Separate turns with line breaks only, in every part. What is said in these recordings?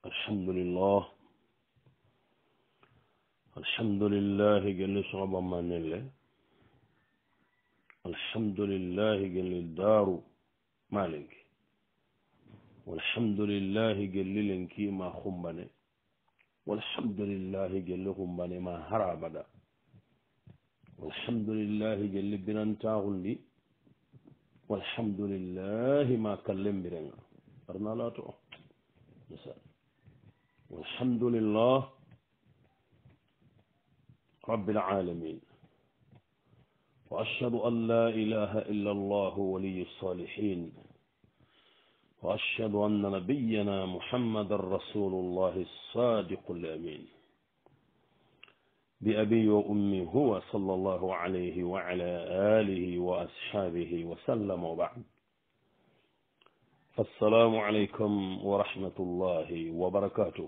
الحمد لله جل شعب من الله. الحمد لله جل الدار مالك. والحمد لله جل لنكي ما خمبني. والحمد لله جل خمبني ما هرابدا. والحمد لله جل بنانتاغلي. والحمد لله ما كلم برنا أرنا لا تو مثال. والحمد لله رب العالمين. وأشهد أن لا إله إلا الله ولي الصالحين. وأشهد أن نبينا محمد رسول الله الصادق الأمين بأبي وأمي هو صلى الله عليه وعلى آله وأصحابه وسلم وبعد. فالسلام عليكم ورحمة الله وبركاته.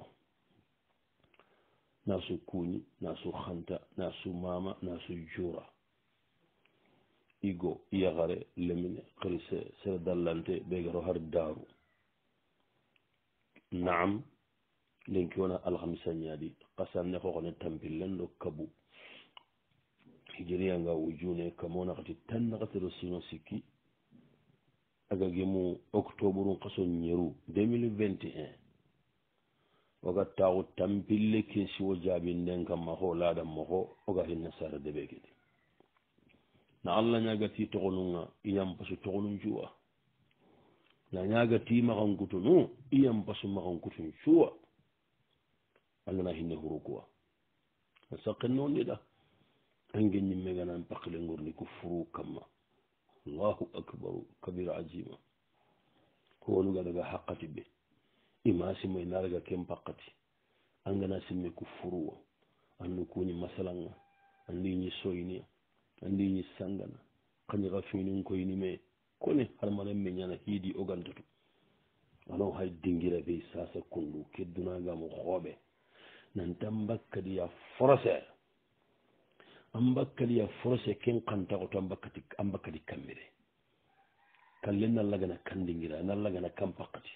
ناسو كوني ناسو خانتا ناسو ماما ناسو جورا إيغو يغاري لمن قريسة سردالانتي بيغرو هر دارو. نعم لنكونا الخمسة نيادي قسان نخوخنا تنبيلن لو كبو هجريا نغا وجوني كمونا غتي تنغتي رسينو سيكي aga gemu octobre qaso ñeru 2021 waga taw tampille ke si wo jabi nden kam ma ho laada mo ho oga hinna sara de begedi na alla ñaga ti togonunga iyam pasu togonun juwa na ñaga ti ma kan kutunu iyam pasu ma kan kutun juwa alla na hinne huru kuwa saqen non dida ange ñimme ganan pakle ngorni ku furu kamma الله أكبر كبير عجيمة هو نقول حقتي به إما سمي نارجع كم بقتي أننا سمي كفروا أن نكون مثلا أن ليني سويني أن ليني سانغنا كن يغفينون كويني مي كوني هرمان من يانا هيدي أوغانتو أنا هاي دينجيرا بي ساسا كندو كدنا غام خوبه ننتمبك ديا فرسه ambakali ya force ken kanta ko ambakali kamire kallen na lagana kandingira na lagana kampakati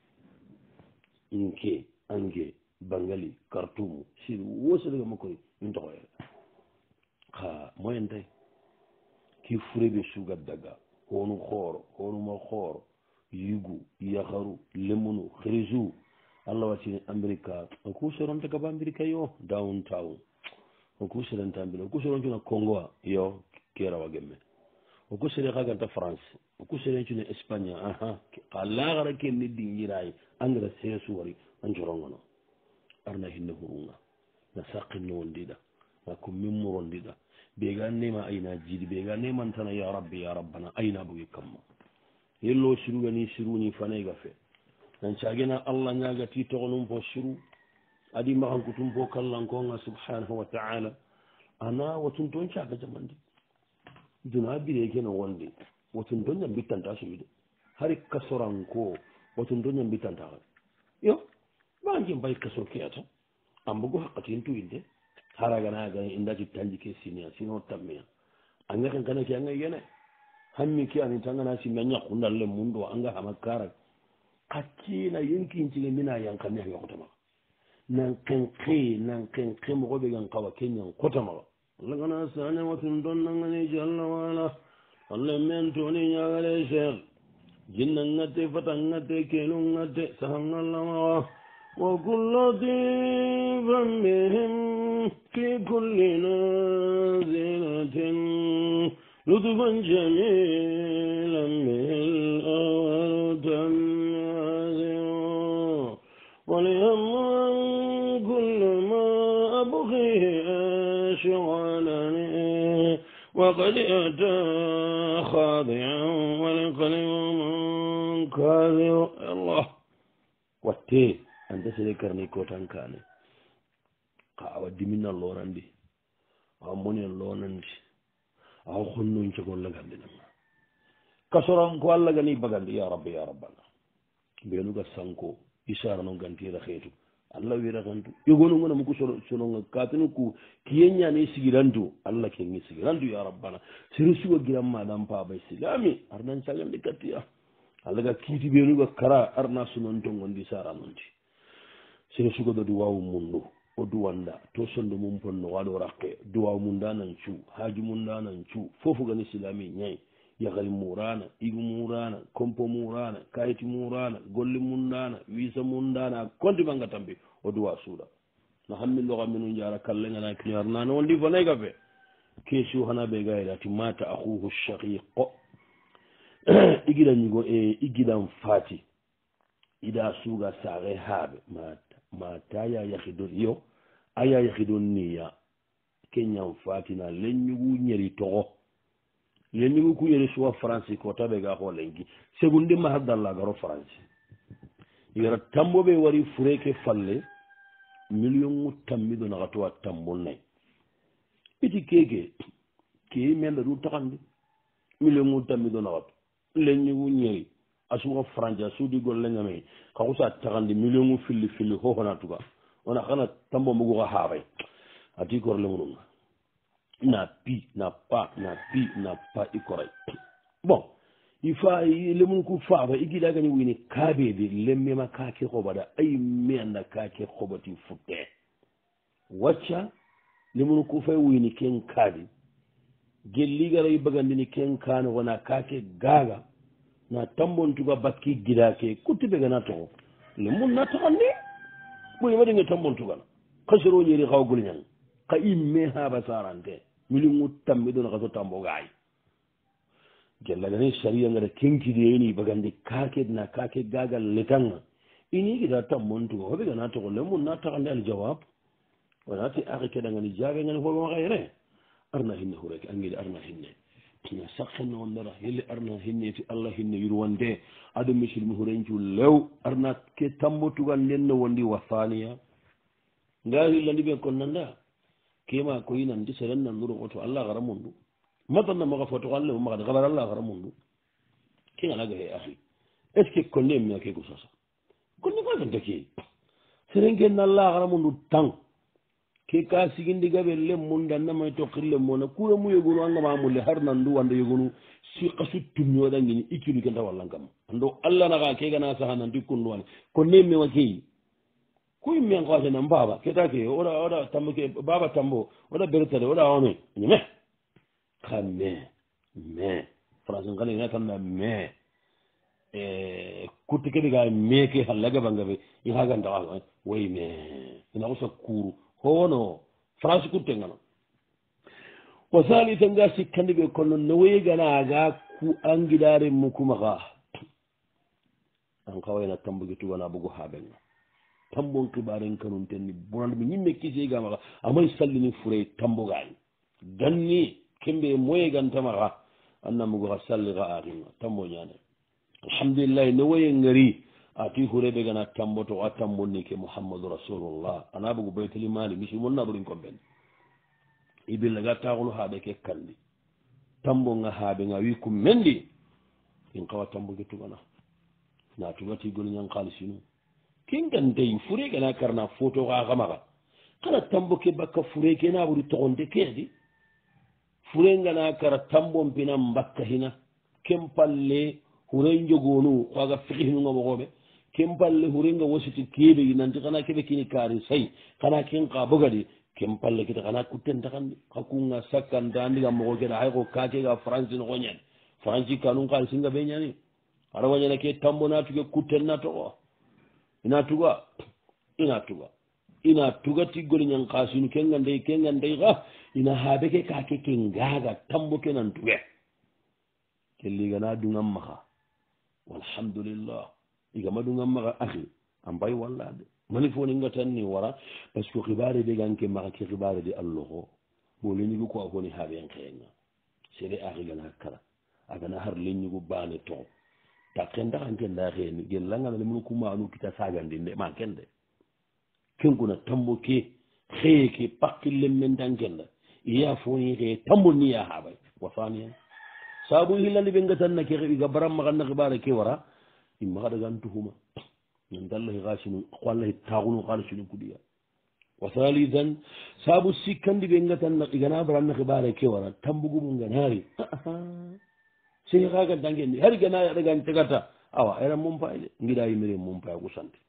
inke ange bangali kartumu siru woso daga makori into ko ha moyente ki furebe suga daga honu ma khoro yugu yakharu lemunu khrizu Allah wati america ko soron daga america yo downtown okusere ntambile okusere ncuna congo yo kera wagemme okusere kaganta france okusere ncuna espagne kalagara kenni dingiray angra sesu wari anjorongono arna hinne hurunga na saqinno wondida na ko mimurondida bega nema ayna jidi bega nema tana ya rabbi ya rabbana ayna bugi kamma yello shirugani shiruni fanayga fe nan chagena allah nyaga ti togonum fo shiru adi makan kutum bo kallan ko nga subhanahu wa ta'ala ana watun ton chaga jamandi duna bire kenan wonde watun don nyam bitanta su ide hari kasoran ko watun don nyam bitanta yo ba ngi bay kasor kiyata ambugo hakatin tu inde haraga na ga inda ci tanji ke siniya sino tammiya anga kan kana ki anga yene hammi ki ani tangana si nanya kundalle mundo anga hamakara akina yinkin ci mina yankan ne ko tama nan kan mo be gan kawa kenyan kota ma lagana sane watun don nan ne jalla wala Allah men to ni nyagale sheikh jinnan ngate fatan ngate kelun ngate sahan Allah wa kullu dhibam bihim fi kulli nazilatin lutfan jamilan bil awtan وليم كل ما أبغيه أشغلني وقد أتى خاضعا والقلب منكاذر الله واتي أنت سيكرني كوتان كاني قاودي من الله رندي أموني الله نندي أو خنو نشكون لك عندنا كسران قوال لك بغندي يا ربي يا ربنا بينوك سانكو isara non gantira xeetu allah wiraxantu yogonu ngona muku sononga katinu ku kiyenya ne sigirantu allah ke ngi sigirantu ya rabbana siri suwa giram madam pa bay silami arnan sagande katiya allah ga kiti benu ga kara arna sunon to ngondi sara nonti sere sugodo duwawu mundu o duwanda to sondo mum ponno waɗo rakke duwawu mum danan cu haaju mum danan cu fofu gani silami ñayi yahali murana igu murana compo murana kayiti murana golle mum dana wisa mum dana konti manga tambi o duwa suuɗa no hammilloka minu jara kallegana kiñar nane wondi fonayi ka fe kesu hana ɓe gayri ati mata ahuhu shaqiqo igiɗan ñigo e igiɗan faati ida suuga saxe haaɓe mata ya yahidon yo aya yahidon niya keñan faatina leñugu ñeri toxo leñugu ku ñeri suwa france ko taɓe ga xo lenki segunde ma haddallagaro france igara tamboɓe wari fureke falle million ŋu tammiɗo naxa towa tambol nayi iti keke ke menda du taxandi million ŋu tammiɗo naxato leñugu ñeri a suxa france a suudi gollengame xa xusa taxandi million ŋu filli filli hohona tuga ona xana tambo mbugu xa xaxay ati kor lemununga na pi na pa i koray bon il fa lemun ku faaba i giɗagani wini kaɓede lemmema kake xoɓaɗa ay meanda kake xoɓati futte wacca lemun ku fay wini ken kaadi gelligara i bagandini ken kane wona kake gaga na tambontuga bakki giɗake kuttiɓegana toxo lemun na taxandi ɓoyi waɗinge tambontugana xasero ñeri xawa goliñang xa imme haɓa sarante milingu tammiɗon xa so tambogaay gellagani saria ngata kenkideyeni bagandi kake na kake gagal letanga ini gida tambontuga hoɓe gana toxo lemun na taxandi aljawab wonati axi keɗangani jaɓe ngani foɓe maxayre arna hinne xureke angiɗe arna hinne na sakhenna wondara yelle arna hinne ti allah hinne yurwande aɗo misilmi hurencu lew arna ke tambotugal ndenno wondi wa faniya ngahillandi ɓe kon nanda kema ko yinandi seren nanduro oto allah gara mundu madanna maga foto allah mo magade gabar allah gara mundu kegalaga he ahi est ce que konne mia keko sasa konne fagantake seren kenna allah gara mundu tan ke ka sigindi gaɓe lemmum dannamay tokkir lemmona kura mu yegonu angama mulle har nandu wanda yegonu si kasu tumñoɗangini ikkilu kenta wallankama ando allah naga kegana saha nanti kunduwane ko nemmewa keyi kuy men kawatena mbaba ketake oɗa tambo ke baba tambo oɗa bertade oɗa ome ñeme ka mais france ngalena tanna mais kutte keɓe ga meke hallagabangaɓe i hagantaa way mais ina kosa kuru hono france kutte ngano wa salita nga sikkandi ɓe kono no woyganaga ku angiɗare mukumaka an kawayna tamboge tugana bogo haɓenga tambon kibaren kanum tenni bonanɓe ñimme kisigamaxa amay sallini furey tambogani ganni kembe moyegantamaka annamugo xa salli xa axinga tambo ñane alhamdulillahi ne woye ngari ati hureɓe gana tamboto a tambonni ke mouhammadou rasulullah ana bogo baytalimani misimon naɓorin komɓen ibillaga taxunu haɓe ke kandi tambonga haɓenga wi kum mendi in xawa tamboge tugana na tugati goliñang xalisinu kengantey fure gana karna photo xa xamaxa xana tambo ke bakka fure ke na ɓuri toxonte keedi fure ngana kara tambon pina mbakka hina kem palle hure njogonu xaga fixinunga moxoɓe kem palle hurenga wasiti keɓe nanti xana keɓe kini kaari say xana ken xa bogadi kem palle kete xana kutten taxandi xa kunga sakkanta ndiga moxo keɗa xay xo kakega france noxo ñani france kanun xaalisinga ɓe ñani ara wañana ke tambo na tuge kutten na toxo ina tuga tiggoli ñang xasinu kengandey xa ina haɓe ke kake ke ngaga tambo ke nan tuge ke ligana dungam maxa walhamdulillah igama dungam maxa axi a mbay wallade mani foninga tan ni wara parce que xibare de ganke maxa ke xibare de alloxo bo leñigu ko a foni haɓen xeenga sede axi gana kara a gana har leñigu bane toxo ta kendaxan kenda xeeni gellangana lemunu kumanu kita sagandinde ma kende kenkuna tambo ke xeye ke pakki lemmentan kenda iya foni xeye tambo ni ya haɓay wasaniyan sabu xillandi ɓe ngatanna ke xeɓiga barammaxanna xibare ke wara immaxa dagan tuxuma nandallahi xasinu xoallahi taxunu xaalisinu kuɗiya wasalisan sabu sikkandi ɓe ngatanna igana baranna xibare ke wara tambugumu nganari sey xaga dangendi har gana yaɗagan tegata awa era mum payde ngiɗa yimire mum paya kusante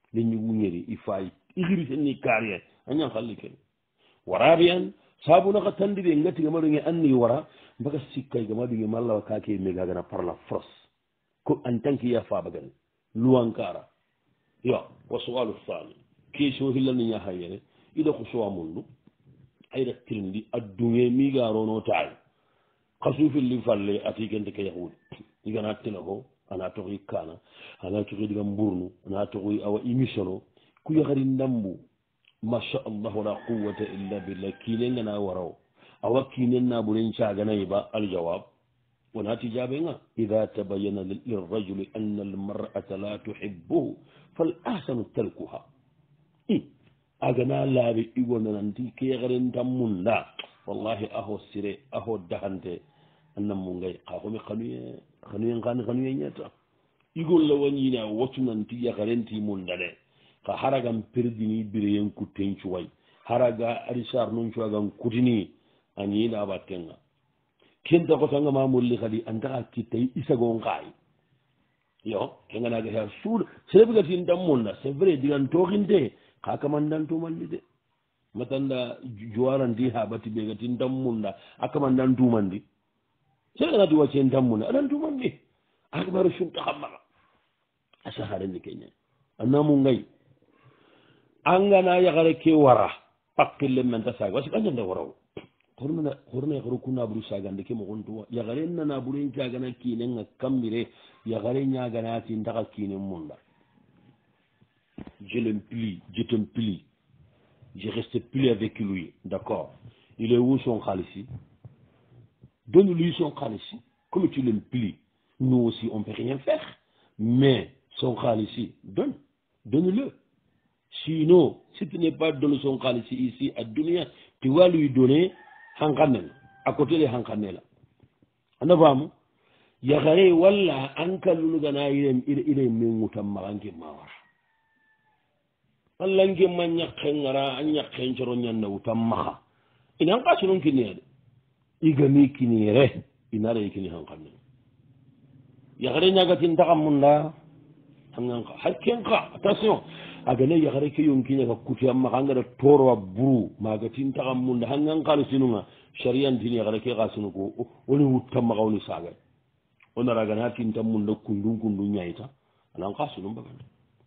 le ñuguñeri i fayi ihiri senni kaariye a ñankalli ken waraɓe an sabunaka tandide ngatiga maɗuge anni wara mbaka sikkay ga maɗuge mallawa kake megagana par la force ko en tant que ya fabagane luwankara yo wa sualu thani question hillani ñahayere ida ko sowa mundu ayda tirndi addunge migarono taay kasufilli falle ati kente ke yahudi igana tena ko ana toxoy kana ana toxoy diga mburnu ana toxoy awa émission o ku yaxari ndambu masha allah wala quwata illa billah kinengana waraw awa kinen naɓuren caganayiba aljawab wonati jaɓenga ida tabayana lirrajuli anna almar'ata la tuhibbuhu fal ahsanu tarkuha agana laaɓe igonananti ke yaxaren tammunda wallahi aho sire aho dahante annanmu ngay xa komi xanuye ñata igol la wañine a wacunanti yaxarenti munda de xa haragan perdini bireyen kutten cuway haraga arisar nun cuwagan kutini a ñiɗaɓa tenga kenta xotanga ma molli xadi antaxa kittay isagon xaay yo kenganaga xa suuɗ serebigatin tammunda c'est vrai digan toxinte xa kamandantumandi de matanda jowaranti haɓati ɓegatin tammunda a kamandantumandi seganati waccen tammunda aɗantumandi akaɓaro suntaxammaxa a saharenni keña annamu ngay angana yaxare ke wara pakkille menta saga parce que a ñanda waraw horna yaxaru ku naɓuru sagande ke moxontuwa yaxare nanaɓuren cagana kinenga kammire yaxare ñaganati ndaxa kinen munda je l'implie, je t'implie, je reste plus avec lui, d'accord. Il est où son khalisi? Donne-lui son khalisi, comme tu l'implies. Nous aussi, on ne peut rien faire, mais son khalisi, donne-le. Sinon, si tu n'es pas donné son khalisi ici à Dunia, tu vas lui donner Hankanel, à côté de Hankanel. En avant, Yagare, Wallah, Ankalunugana, il est Moutammaranki Mawar. allange ma ñakken ngara a ñakken coro ñanna wutan maxa inan ka sunun kiniyede igami kiniyere inara yi kini hankanne yaxare ñagatin taxam munda anganka har kenka attention agane yaxare ke yonkiñaga kuti a maxa angada torowa buru magatin taxam munda hangankano sinunga sariantini yaxare ke xa sinu ko woni wutta maxa woni sagay o nara gana tinta munda kundu ñayita anan ka sunun bagande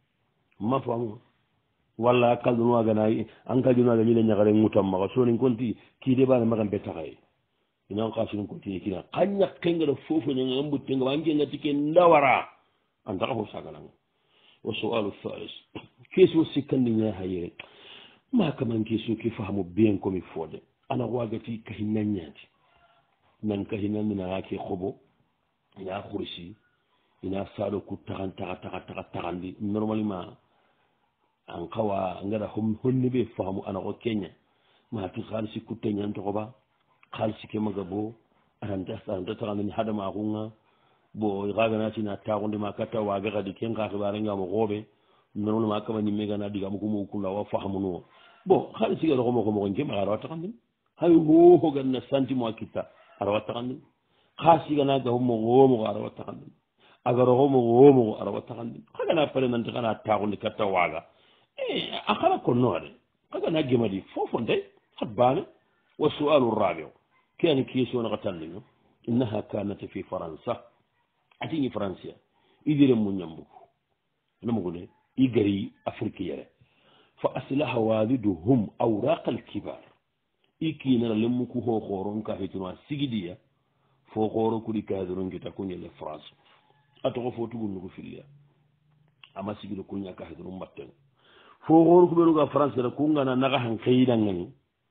ma famu walla kaldunuwaganayi an kaldunuwaga ñile ñagare ŋutanmaxa sonin konti kiide bane maxan be taxaye inan xa sonin continue kina xa ñakkengada fofo ñanga a mbuttenga wa ngengati ke ndawara antaxa fo sagananga wa soalu thalis question sikkandi ñahayere ma kaman question ke faxamo bien comme il faut de ana wagati kahina ñaati nan kahinandinaxa ke xobo ina xursi ina saɗo ku taxandi normalement an kawa ngara honni ɓe faamu ana ko keña mati haalisi kutte ñantoxoɓa haalisi ke maga bo aranta taxandini hadama xunga bo xaganatina taxundema katta waga xadi ken xa xibarengamo xooɓe normalement kama ñimme gana digamo kumo kunda wa faamunuwo bon haalisi ke roxomoxomoxon ke maxa arawa taxandin hay hoganna sentiment a kitta arawa taxandin xa sigana gafomoxomoxo arawa taxandin aga roxomoxomoxo arawa taxandin xagana pare nanti xana taxundi katta waga akala konnoade kaga naggemadi fofonde habbane wa sualu rabiu kani question naka tandino innaha kanat fi faransa atini francia idire mu ñambugu namugude i gari afrique yere fa aslaha waliduhum awraq alkibar i kinana lemmuku ho xoron ka fetinoa sigidiya fo xoro kudi kadron kita kuñele france atoko fo tugunnugu filliya ama sigido kuña ka fetino mbatten fo xoru kuɓenuga france ra kungana naxa han xeyidangani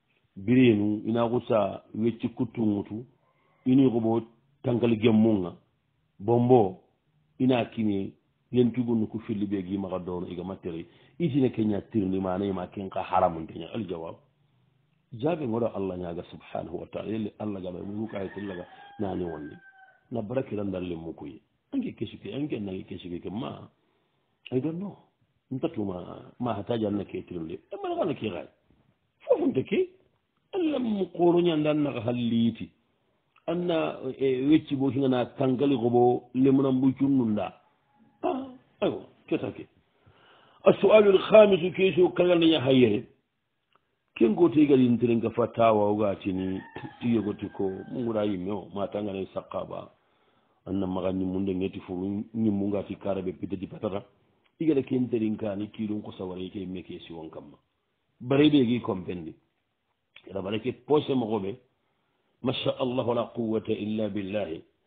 birenu ina xusa wecci kuttunŋutu ini xoɓo tankal gemmunga bombo ina kine yentugunnu ku filli ɓe gi maxa doono iga matteri itine keña tirndi mana ima ken xa haramunteña aljawab jaabe ngoɗo allah ñaga subhanahu wa taala yelle allah gaɓa munukayetellaga nani wonni na barakirandalle mukuye ange kesuke ange nange kesuke ke ma I don't know ntatuma ma hataji anna ke tirnde mana kana ke xaay fofunte ke allah mu qoro ñanda annaka halliiti anna wecci bo hingana tangali xoɓo lemunambu cunnunda aywa ketake السؤال الخامس كيسو كان يحيي كين غوتي غادي نترنك فتاوى وغاتيني تيغوتيكو موراي ميو ما تانغاني سقابا أن مغاني موندي نيتي فورو نيمونغا في كاربي بيدي باتارا إيغادا كين ترينكاني كيلون كو سواري كي ميكي سيوان كاما بريبي غي كومبندي إذا بريكي بوسي مغوبي ما شاء الله لا قوة إلا بالله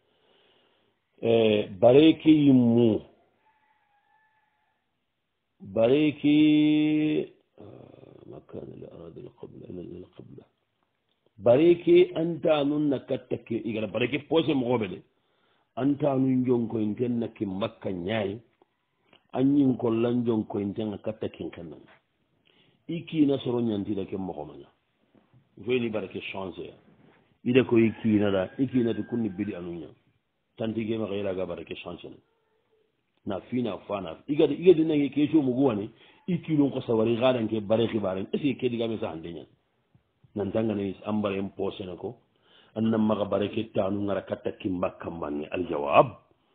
بريكي يمو بريكي ما كان الأراضي القبلة بريكي أنت أنون كتك إيغادا بريكي بوسي مغوبي أنت أنون جونكو إنتنك مكة نياي أنين كلان جونكو إنتنك كتك إنكنا إيكي نصرو نيانتي لك مغومنا فيني بريكي شانسي إذا كو إيكي ندا إيكي ندا كوني بدي أنونا تانتي جيما غيرا بريكي شانسي na fina fana igadi nangi kesho muguwani ikilon ko sawari gadan ke bare khibaren esi ke diga me sa handenya nan tanga ne ambare en posena ko annam maga bare ke tanu ngara katta kimba kambanni al jawab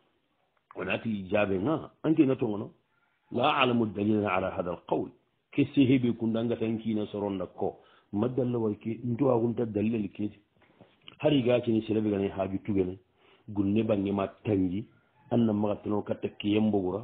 وناتي إجابنا أنت نتونا لا أعلم الدليل على هذا القول كسيه بيكون دانغا تنكي نصرون لكو ما دل ويكي انتو أغنت الدليل كيد هاري غاتي نسلبي غني حاجة توغني قلني باني ما تنجي أن مغتنو كتكي يمبورا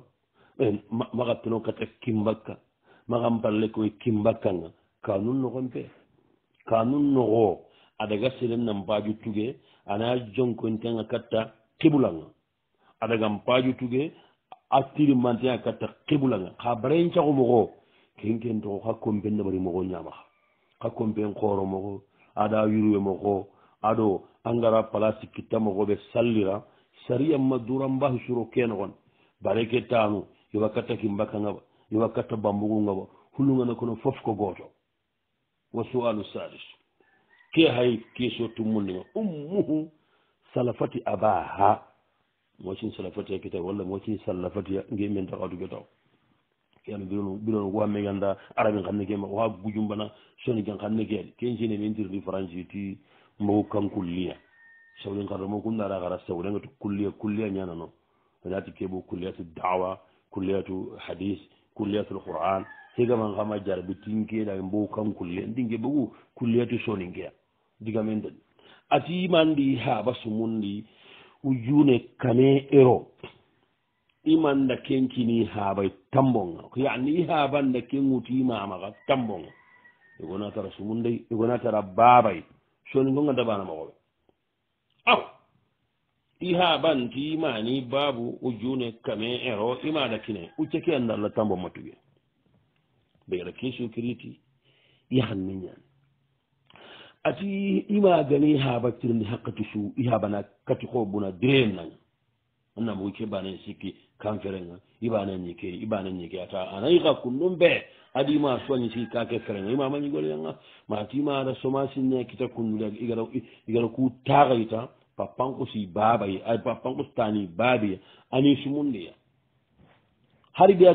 مغتنو كتكي مبكا مغمبرلكو كيمبكا كانون نغم بيه كانون نغو أدغا سلم نمباجو توغي أنا جونكو انتنغا كتا كيبولانا adaga mpaju tuge atiri mantia kata kibulanga khabaren cha mogo kenken to hakkombe ndabari mogo nyama hakkombe khoro mogo ada yuru mogo ado angara palasi kita mogo be sallira sariya madura mbah shuro kenon bareke tanu yoga kata kimbaka ngaba yoga kata bambugo ngaba hulunga na kono fof ko goto wa su'alu sadis ke hay keso tumunni ummuhu salafati abaha motin salafati kita wala motin salafati ngemen taqadu getaw ken biron wa me ganda arabin xamne ke ma wa gujumbana soni gan xamne ke ken jine min dir di franci ti mo kan kulliya sawlen xar mo kun dara gara sawlen ngatu kulliya nyana no lati kebo kulliyatu da'wa kulliyatu hadith kulliyatu alquran hega man xama jar bi tinke da mo kan kulliya dinge bugu kulliyatu soni ngiya diga men ati mandi ha basumundi ujune kame ero iman da kenkini habai tambonga yani haban da kenguti mama ga tambonga igona tara sumunde igona tara babai shoni gonga da bana mawo aw haban ti mani babu ujune kame ero ima da kine uceke anda la tambo matuge be ra kesho kiriti yahan minyan ati ima gani habatirni haqqatu su ihabana katiko buna drena anna mo ke bana siki kanferenga ibana nyike ata anai ka kunumbe adi ma swani siki ka ke ferenga ima mani golanga ma ti ma da soma sinne kita kunula igara ku tagaita papanko si babai ay papanko tani babi ani sumundiya hari bi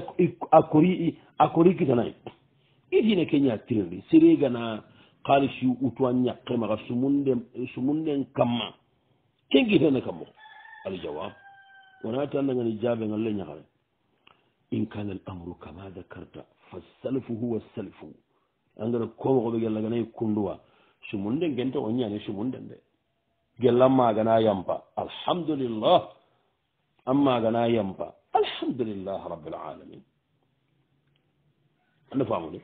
akori kitanai idine kenya tirli sirega na قالشي وتوانيا قيمة سموندن كما كين جيتنا كمو الجواب ونأتي أن الإجابة قال لنا إن كان الأمر كما ذكرت فالسلف هو السلف عندنا كم قبل قال لنا يكونوا سموندن كنت ونيا سموندن ده قال لما جنا ينبا الحمد لله أما جنا ينبا الحمد لله رب العالمين أنا فاهمني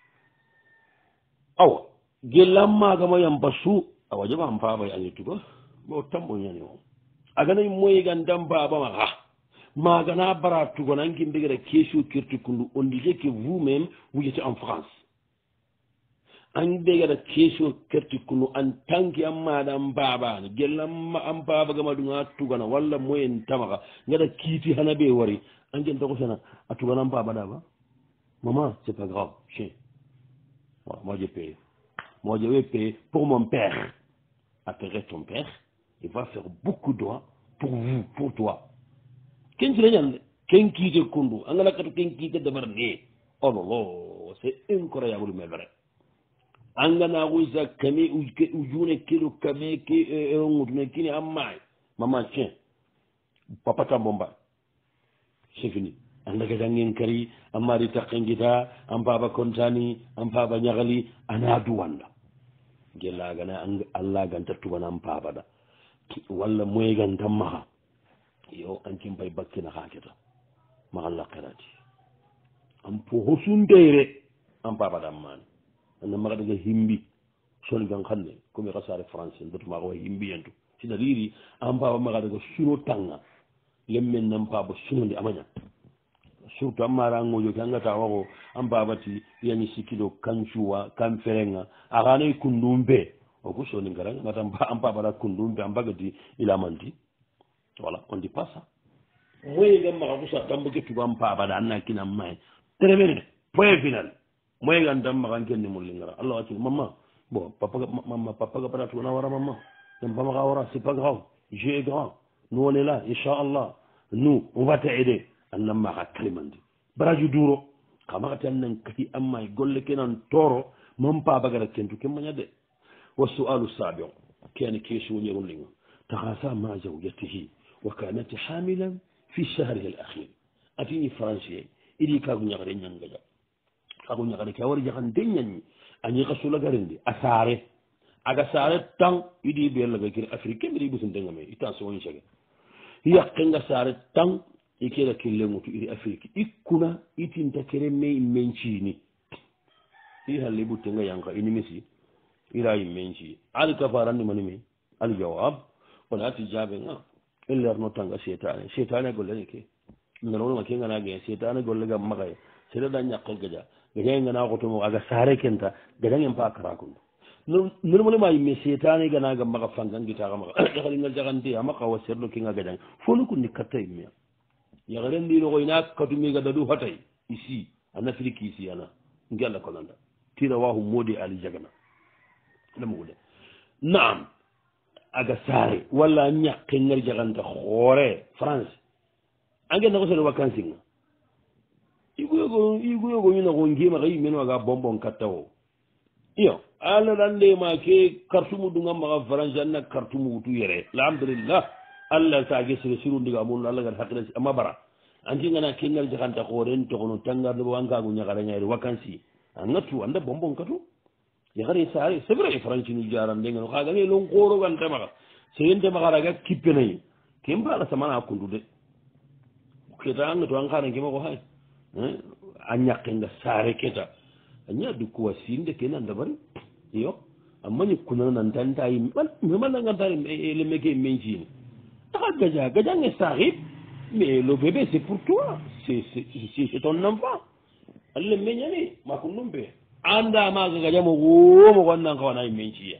أو gelamma gama yambasu awajaba ampaba yani tuba bo tambo yani o agana moy gandam baba ma magana baratu gonan kin digere kesho kirtu kundu on disait que vous-même vous étiez en France an digere kesho kirtu kundu en tant que madam baba gelamma am baba gama dunga tugana walla moyen tamaga ngada kiti hanabe wari an gen to sana atugana baba daba maman c'est pas grave chien moi j'ai payé. Moi, je vais payer pour mon père. Après ton père, il va faire beaucoup de droits pour vous, pour toi. Qu'est-ce que c'est? Qu'est-ce qui te conduit? Qu'est-ce qui te débarque? Oh là là, c'est incroyable, mais vrai. Angana ouza kame ujune kilo kame ke ngutne kini amai. Maman tiens. Papa tambomba. C'est fini. anda gadangen kari amari takken kita an paba kontani an paba ñagali ana duwanda gellagana allah ganta tugana an paba da walla moye ganta maha yo an kimpay bakkina haketa mahalla qirati an po hosundeyre an paba dammani anna maga daga himbi soni gan xanne comme xasare français ndotuma ko himbi yentu sina riri an paba maga daga suno tanga lemmen nan paba sunondi amaña surtout ammara ngojo ke angata waxo an babati yani sikkido kancuwa kan ferenga axanayi kundumpe oku soni ngarang mata an babata kundumpe an bagati ilamanti voilà on dit pas ça moye ga maxa kusa tamboke tugu an babada an na kina maye tremene point final moye gan tam maxan kenni mullingara allah wacini mama bon mama papa ga pata tugana wara mama nem pama xa wara c'est pas grave je est grand nous on est là inchallah nous on va t'aider annan maxa kalimandi baraju duro xamaxati an nan kati an may golle ke nan toro man pa bagara kentu ke maña de wa sualu sabiu kene question ñerunlinga taxasa ma zawjatihi wa kanat hamilan fi shahrihi al akhir atini français idi kagu ñaxare ñangaja kagu ñaxare ke a wara jaxan de ñañi a ñixa sulagarindi a saare aga saare tan idi ɓeerlaga kiri afrique mbiɗa i ɓusuntenga me i tension i sege yaqenga saare tan i kera kellengutu iri afrique ikkuna itinta kere me immencini i halle ɓuttenga yanka inimisi ira immenci ali kafarandi manimi ali jawab wona ati jaɓenga ellerno tanga setane gollene ke nganonoma ke nganage setane golle gam makaye seɗaɗa ñakke gaja gajae ngana xotomo aga saare kenta gajangen pa karakundu normalement yimme setane ganaga maka fankangitaxa maka yaxaringa jaxante ama xawa serlo kenga gajang fonu kundi katta yimmea yaxaren ndinoxoyna katumiga dadu fatay ici en afrique ici ana nge alla konanda tira waxu modi ali jagana lemugude naam aga saare walla ñakke ngar jaxanta xoore france ange naxo sene vacances nga iguyogo ñunaxo ngemaxa yimeno aga bonbon katta o iyo ala ɗandema ke cartumu ɗunga maxa france anna cartumu wutu yere alhamdulillah allah sage sere sirundiga mun allah gat hakkile ama bara antingana kengal jaxanta xooren toxono tangarde bo ankagu ñaxareñayre vacances a ngatu anda bonbon katu yaxare saare c'est vrai france nu jarandengeno xagange long xoorogantemaxa serentemaxaraga kippenayi ke mbala samana kundu de keta angatu an xarenkemaxo xay a ñaqenga saare keta a ñaadu kuwa siinde ke nanda bari iyo a mañi kunana nantanta yim memananganta leme ke mencine taxa gajange saaxib mais le bébé c'est pour toi c'est ton enfant alle meñani makundumpe anda maga gajamo womo gonnan kawana menciya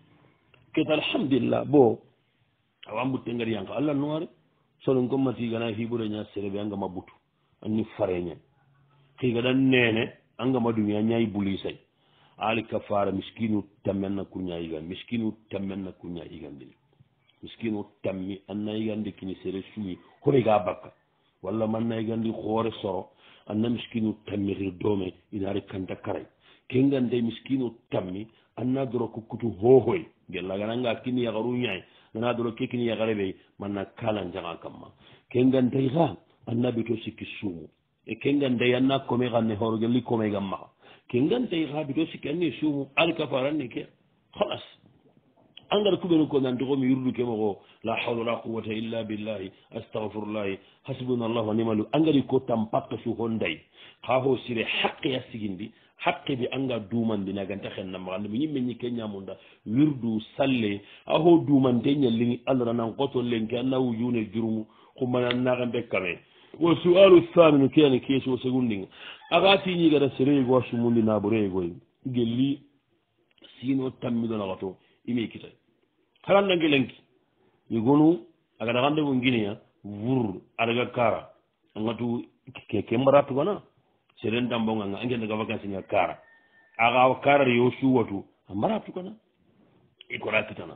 keta alhamdulillah bo awa mbutte ngari yanka allah noire sonon kommati gana hiɓure ña sereɓe angama butu anni fareñen xigaɗan nene angama dumi a ñayi bulisay ali kafara miskinu tammenna kuña yigan miskinu tammenna kuña yigandini miskinu tammi anna yigandi kini sere suyi hoɓega bakka walla manna yigandi hoore soro anna miskinu tammi xir dome inari kanta karay kengande miskinu tammi anna doro kukkutu hohoy gellagananga kini yagaru ñay gana doro ke kini yagare ɓey manna kalan janga kamma kengantey xa anna bito sikki suumu e kengantey anna kome xanne horo gelli kome gam maxa kengantey xa bito sikki anni suumu alkafaranni ke halas angara kuɓenu ko nanti xomi yurdu ke moxo la hawla wala quwata illa billahi astahfirullahi hasbuna allah wa nimalu angari ko tam pakka su honday xa ho sire haqe a sigindi haqqe ɓe anga dumandi naganta xenna maxande mi ñimme ñi ke ñamunda wirdu salle a ho dumante ñallini allah nanan qoto lenke anna wujune jurumu xumana naxembe kame wo sualu thaminu kene question segundinga axa tiñigata sereyego a sumundi naɓoreyegoy gelli sino tammidonaxato imi kitay xarandange lenki yegonu aga naxandego nguineya vur adaga kara angatu ke mbaratugana seren dambonganga ange daga vacances nga kara aga kara yo suwatu mbaratugana ikora kitana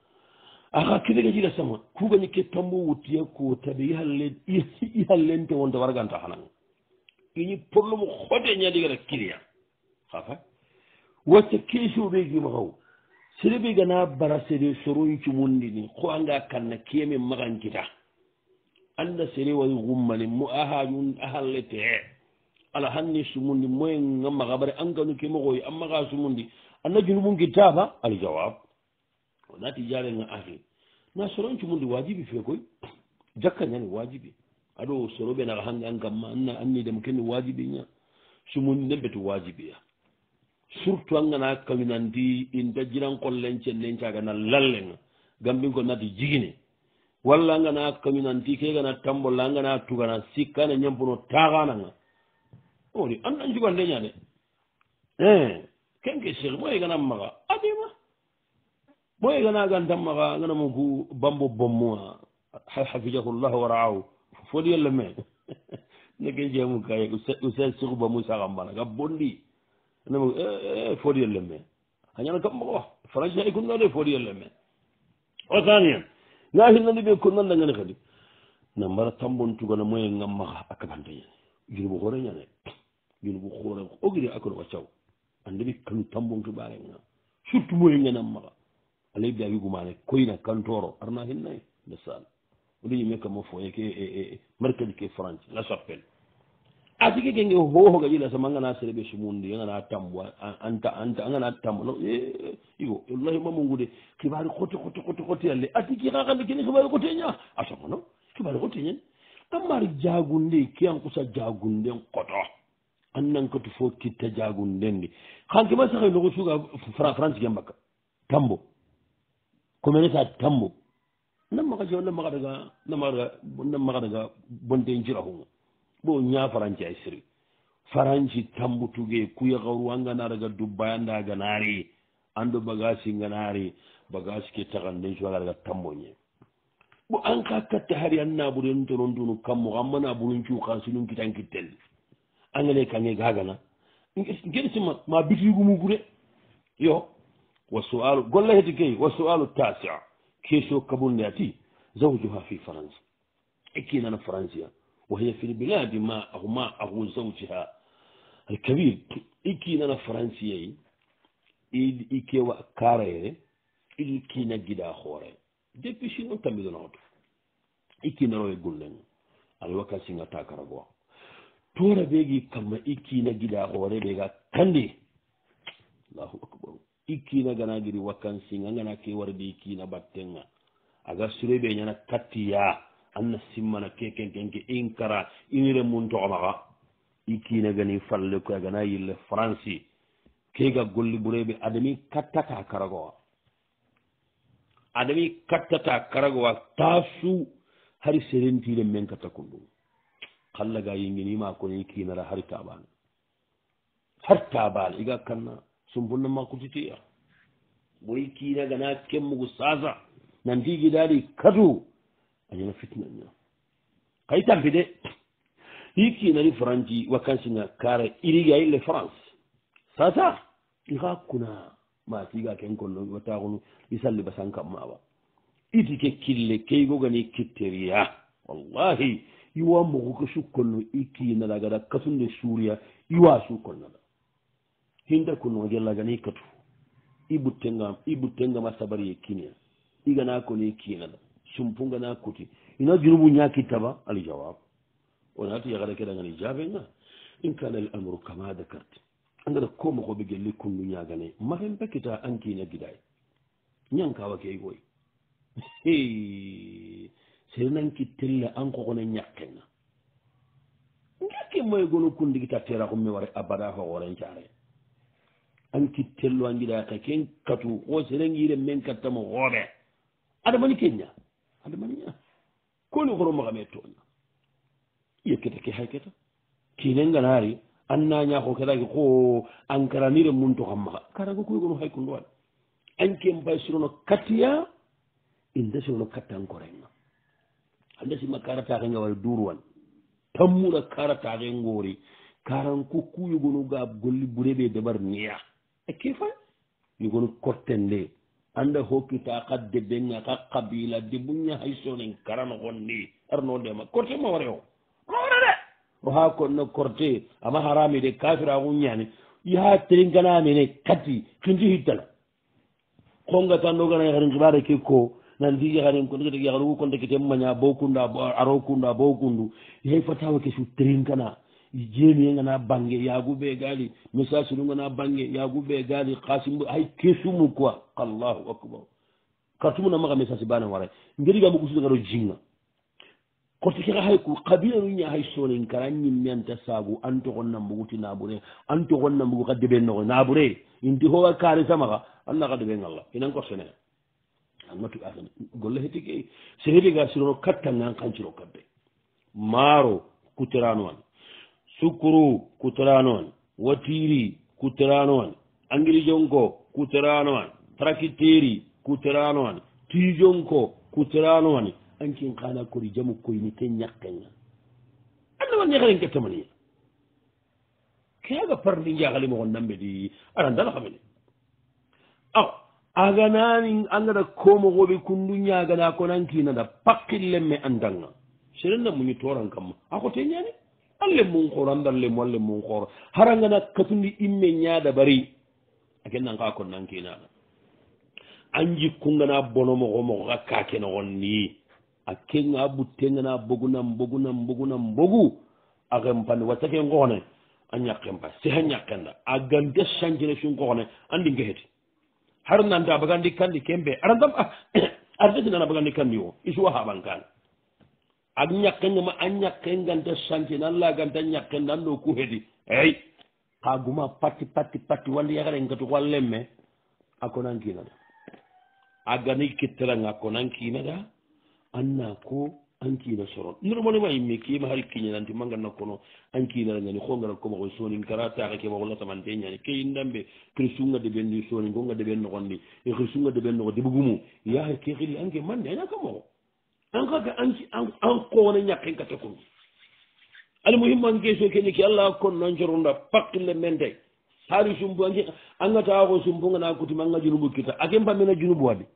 aga kidega jida sama kugañi ke tambo wutiya ko tabi ihallente wonta warganta xananga iñi problème xote ñadigata kiliya xafa wacca question ɓegima xaw sere ɓe gana bara sede soroncu mundini xo anga kanna keme maxankita anda sere wari gummani mo ahajun ahallete ala hanni sumundi moye ngamma kabare anganu ke mogoy amma ka sumundi anna junubun kitaba al jawab onati jare nga ahi na soron sumundi wajibi fe koy jakka nyani wajibi ado sorobe na hanga ngamma anna anni dem ken wajibi nya sumundi nembetu wajibi ya surtout angana kaminandi inda jiran kollen cellen caga na lallen gambin ko nati jigine walla ngana kaminandi ke gana tambo la ngana tugana sikkana nyampuno tagana nga ori andan jugan de nyane kenke sir moy gana maga adima moy gana gandam maga ngana mo ku bambo bommo hafizahullah wa ra'ahu fodi yalla me ne ke jemu kay usay sugu ba musa gambala ga bondi nemo fodi yalla me hanyana kam ko france ay kun ngade fodi yalla me o taniyan na hinna ni be kun nan ngane khadi na mara tambon tugana moy ngamma akabande yini bu gore nyane yini bu gore o giri akon o caw ande bi kan tambon to bare nga surtout moy ngana maga alay bi ayi gumane koyna kantoro arna hinna de sal odi yime kam fo yeke mercredi ke france la chapelle atike genge ho ga jila sama ngana serebe sumundi ngana tambwa anta ngana tambo igo wallahi mamungude kibari khoti alle atike ga ga kini kibari khoti nya asama no kibari khoti nya amari jagunde kiyan kusa jagunde koto annan ko to fo kitta jagunde ndi kanke ma sahay no suga france gembaka tambo ko menata tambo namma ka jonna namma daga bonte njira hunga bo nya faranci ay siri faranci tambutuge kuya gawru anga na daga dubba anda ganari ando bagasi ganari bagasi ke taganden so daga tambonye bo an ka katta hari anna buren to rondunu kammo amana burun cu khasunun kitan kitel angale kange gagana ngel sima ma bitigu mu gure yo wa su'al golla hedike wa su'alu tasi'a كيشو كابون ياتي زوجها في فرنسا اكيد انا فرنسيا وهي في البلاد ما أغو زوجها الكبير اكيد انا فرنسيا ايكي وكاريري ايكي نجدا خوري ديبي شنو تاميدو نوت ايكي نرو يقول لنا الوكا سينغا تاكارغوا تورا بيجي كما ايكي نجدا خوري بيغا كاندي الله اكبر ikina gana giri wakansi ngana ke wardi ikina battenga aga surebe nyana katiya anna simmana keken kenke inkara inire mun to maga ikina gani falle ko gana yille france kega golli burebe adami kattata karago tasu hari serentire men katakundu khalla ga yingini ma ko ikina ra har tabal iga kanna sumbunna makutitiya boy kiina gana kemmugu sasa nanti gidali kadu anyana fitna nya kay tampide hiki nani franci wakansi nga kare iriga ile france sasa iga kuna ma tiga ken kollo wata gonu isalli basanka mawa itike kille kaygo gani kitteriya wallahi yuwa mo ko sukkolno ikina daga da kasunde suriya yuwa sukkolno hinda kuno jella gani katu ibutenga masabari yekinia igana ko ni kina sumpunga na kuti ina jurubu nya kitaba al jawab onati ya gada keda ngani jabenga in kana al amru kama dakart angara ko mo ko be gelli kunu nya gane mafen pekita anki na gidai nyanka wa kay goy senan kitilla an ko kono nyakkenga ngake moy gonu kundi kita tera ko mi ware abada ho woren ciare anki tello angida ka ken katu o serengire men katamo hobe ada mani kenya ada mani ya ko ni horo magame to yekete ke hayketa kinenga nari annanya ko kala ko ankaranire mun to hamma karago ko gono hayko ndo anke mbay surono katiya inde surono katan ko renga ande si makarata ga ngawal durwan tammura karata ga ngori karan ko kuyo gono ga golli burebe debar niya e kifa ni gono kortende anda hokkita kadde benga ka qabila de bunya haysonen karano gonni arno de ma korte ma ware o o ha ko no korte ama harami de kafira gunyani ya tringana mene kati kinji hitala konga tando gana harin gibare ke ko nanti yaharen ko ndegete yaharu ko ndekete maña bokunda aro kunda bokundu hay fatawa ke su trinkana jemi ngana bange yaguɓe gaali message lu ngana bange yaguɓe gaali kasimbo hay kesumu quoi allahu akbar kartumuna maga message bana wara ngedigamu ko sudagaro jinga koto keka hay ko kabila nu ña hay sonen kara ñimmenta saabu an togon nambuguti naɓure an togon nambugu ka deɓe nogo naɓure inti howa kaari samaga anna ka deɓe ngalla inan korsene anmatu asane golle hetike so heɓega sirono kattangan kanciro kabbe maaro kuterano an sukuru kuterano an watiri kuterano an angiri jonko kuterano an trakiteri kuterano an tijonko kuterano an ankin kana kori jamu koyni te ñakkenga anna wan ñakaren kettamaniya kaga parndi njaxali moxon nambe di arandala xamene aw aganani angada komoxoɓe kundu ñagana konankinada pakkillemme andanga serenna muñi toran kamma ako te ñani alle mun xooro andallemo alle mun xooro harangana katundi imme ñaada bari a kennan ka kon nankinada an jikkungana bonomoxo moxo xa kakenoxon ni a kenga buttengana bogunam bogu a xempani watta ke ngoxone a ñakkempa seha ñakkenda a gante sancine sun ngoxone andi ngexeti har nanta bagandi kandi kembe arandam ardetinana bagandi kandi o isuwa haɓankane ak ñakkengama a ñakkengante sancine alla ganta ñakkenda ando ku heti ey xa guma patti wandi yaxare ngatu xa lemme a konankinada a gani kittelanga konankinada anna ko ankina soron normalement yimme kima hari kiñananti manganna kono ankinara ñani xongara komoxo sonin kara taxe ke waxula samante ñani ke yindambe xirsunga deɓenni sonin konga deɓen noxondi xirsunga deɓen noxo deɓugumu yaxe ke xilli anke mande a ñaka moxo an xaga an qoone ñaqen kate kun almuhim anke so kene ke alla kon nan coronda paqille mente hari sumbu angataxo sumbungana kutima anga junubu kita a ken pamena junubu wadi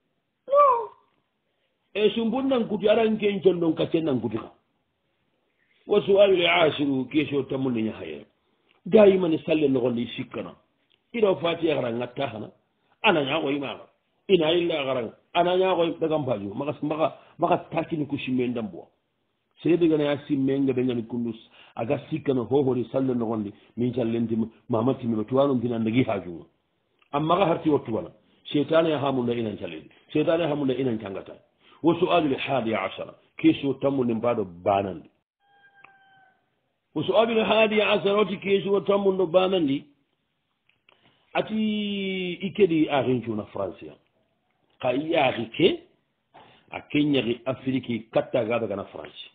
e sumbun nankuti aranken condon kacce nankuti ka wa sualul asiru question tammunde ñahayere dayimane salle nogonde sikkana iɗo fati axara ngatta xana ana ñaxoy maxa ina yilla axaranga ana ñaxoy ɗagam paju maxa takini ku simme ndamboa seedeganaya simme ngeɓengani kundus aga sikkana hohori salle nogonde min callentima mamatimiɓa tuwanontina andagi hajunga ammaxa harti wattuwana setane hamunda inan calledi setane hamunda inan cangata wo sualul 11 keso tammu ne mbaɗo banandi wo sualul 11 oti keso tammu no banandi ati ikedi axincuna français xa i axi ke a keñaxi afrique katta gadagana france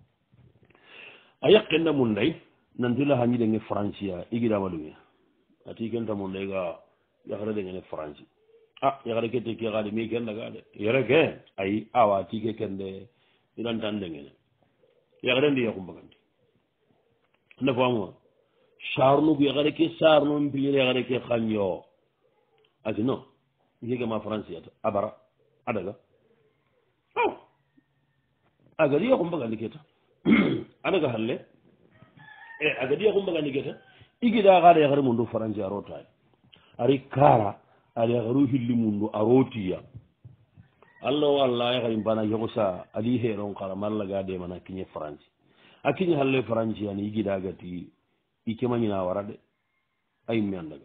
a yaqenna mun nay nantila xañidenge francia igidama ɗume ati kenta mun nay ga yaxara dengene france yaxare ke te ke xaade mi ken daga de yere ke ay awa ti ke ken de inantan dengene yaxare ndi yaxumbagandi anda famuma sarnugu yaxare ke sarnu mpilir yaxare ke xaño ati non ikegema français ata a bara a daga agadi yaxumbagandi keta a daga halle agadi yaxumbagandi keta igida xaada yaxare mundu français a rotaye ari kara ali agaru hilli mundu arotiya allah o allah yaxarin bana yogosa ali heron xara mallaga demana kiñe france a kiñe halle france ani igidagati i kemañina wara de a yimme andaga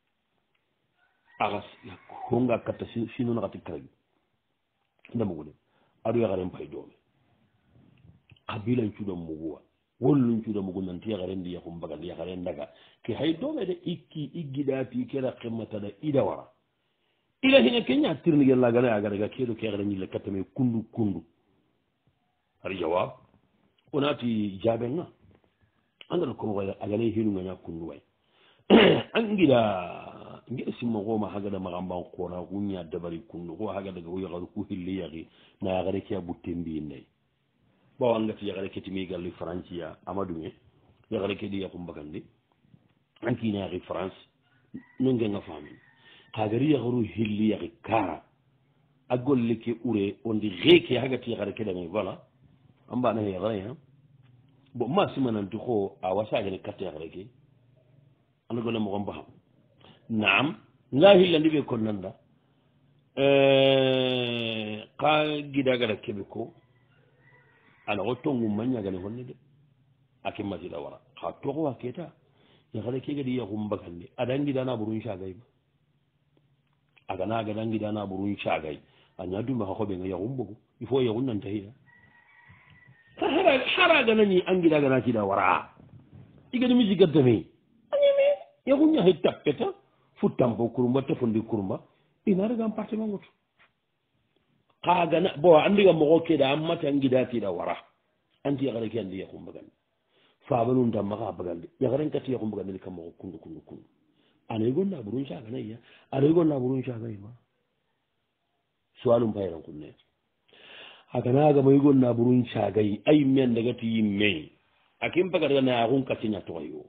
axa honga katta sinonaxati karagi ndamugude aɗu yaxaren pay doome xabilan cuɗa muguwa wollun cuɗa mugu nanti yaxaren ndi yaxum bagandi yaxaren ndaga ke hay doome de ikki iggidati kera xemmatada ida wara ila hina keña tirnigel lagana agadaga keɗo ke xara ñille kattame kundu ar jawab onati jaɓenga andana komoxoy agana hinungaña kundu way an ngiɗa simmoxoma hagada maxamban xoona xuña dabari kundu xo hagadaga o yaxaru ku hilli yaxi na yaxare ke a butte mbiyinnayi bawa angati yaxare ke timi galli francia amadume yaxare ke ɗi yaxum bagandi an kina yaxi france nongenga famin xagari yaxaru hilli yaxi kara a golle ke ure ondi xeeke hagati yaxare ke dame voilà a mbana he yaxaraya bon ma simananti xo a wasagene katte yaxare ke ana gole moxon baxam naam nga hillandi ɓe kon nanda ka gida gara kebe ko ana ko tongu manya gane honne de ake masida wara ka to ko aketa ya gare ke gadi ya kumba kande adan gida na burun shagai ba aga na ga dan gida na burun shagai anya du ma ko be ya kumbu ifo ya gunnan tahiya hara ga nani an gida gana ci da wara igani mi jigadda me anyeme ya gunya hay tapeta futtam bo kurumba tefundi kurumba ina daga appartement ngoto kaga na bo andi ga mo ke da amma tan gida ti da wara anti ya gare ke andi ya kumba gan fa banun da maka bagande ya gare kati ya kumba gan kam mo kundu ane gonna burun sha gan ya ane gonna burun sha gan ma sualum bayran kunne haka na ga mai gonna burun sha gai ai men daga ti me akin pagar na gun katinya to yo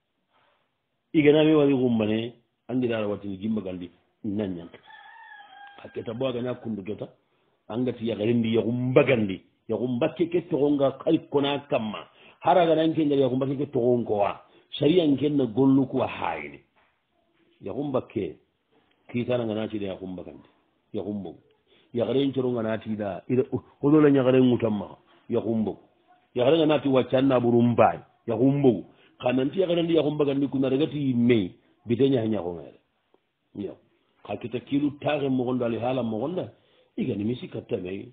igana me wali gumbane andi da watini gimba gandi nanyan aketa bo ga na kundu geta angati ya garindi ya gumbagandi ya gumbake ke togonga kai kona kamma haraga nan ken ya gumbake ke togongo wa shari'an ken na gollu ko haayini ya gumbake kitana ngana ci ya gumbagandi ya gumbo ya garen ciro ngana ti da hodo la nyagaren mutamma ya gumbo ya garen ngana ti wacanna burumbay ya gumbo kanan ti ya garindi ya gumbagandi kuna daga ti me bitenya hanya ko ngere yo ka kita kilu tare mo gonda li hala mo gonda igani misi katta me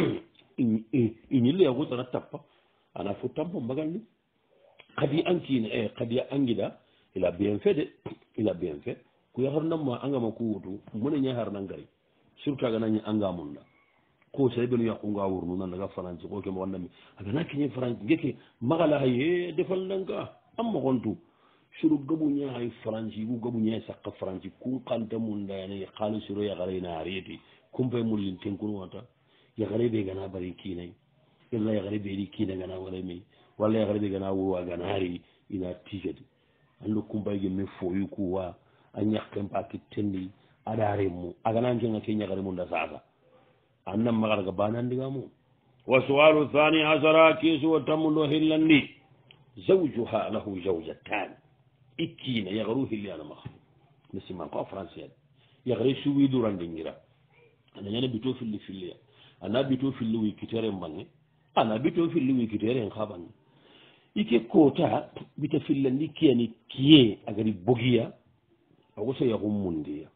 inyille yago tara tappa ana futampo mbagandi kadi ankine kadi angida ila bien fait de ila bien fait ku yaharna ma angama ku wutu mun nya har nangari surta ga nanya angamunda ko sai belu yakunga wurnu nan daga faranci ko ke mo wonnami aga nakini faranci ngeke magala haye defal nanga amma gontu shuru gabu nya hay faranci bu gabu nya sakka faranci kun kanta munda ne khalisu ro ya garina ariyati kumpe mulin tenkun wata ya gare be gana bari kinai illa ya gare be ri kinai gana wala mi wala ya gare be gana wuwa gana hari ina tijedi ando kumpa ge me foyu kuwa anya kempa kitendi adare mu aga nan kenga kenya gare munda sasa annam magar ga banan diga mu wa su'alu thani azara kisu wa tamundo hillandi zawjuha lahu zawjatan ikina ya garu hillana ma nisima ko français ya gare suwi durandingira ana ñane bito filli filliya ana bito filli wi kitere mbange ana bito filli wi kitere en xabange ike kota bita fillandi kiyani kiye agari bogiya ago so yaxum mundiya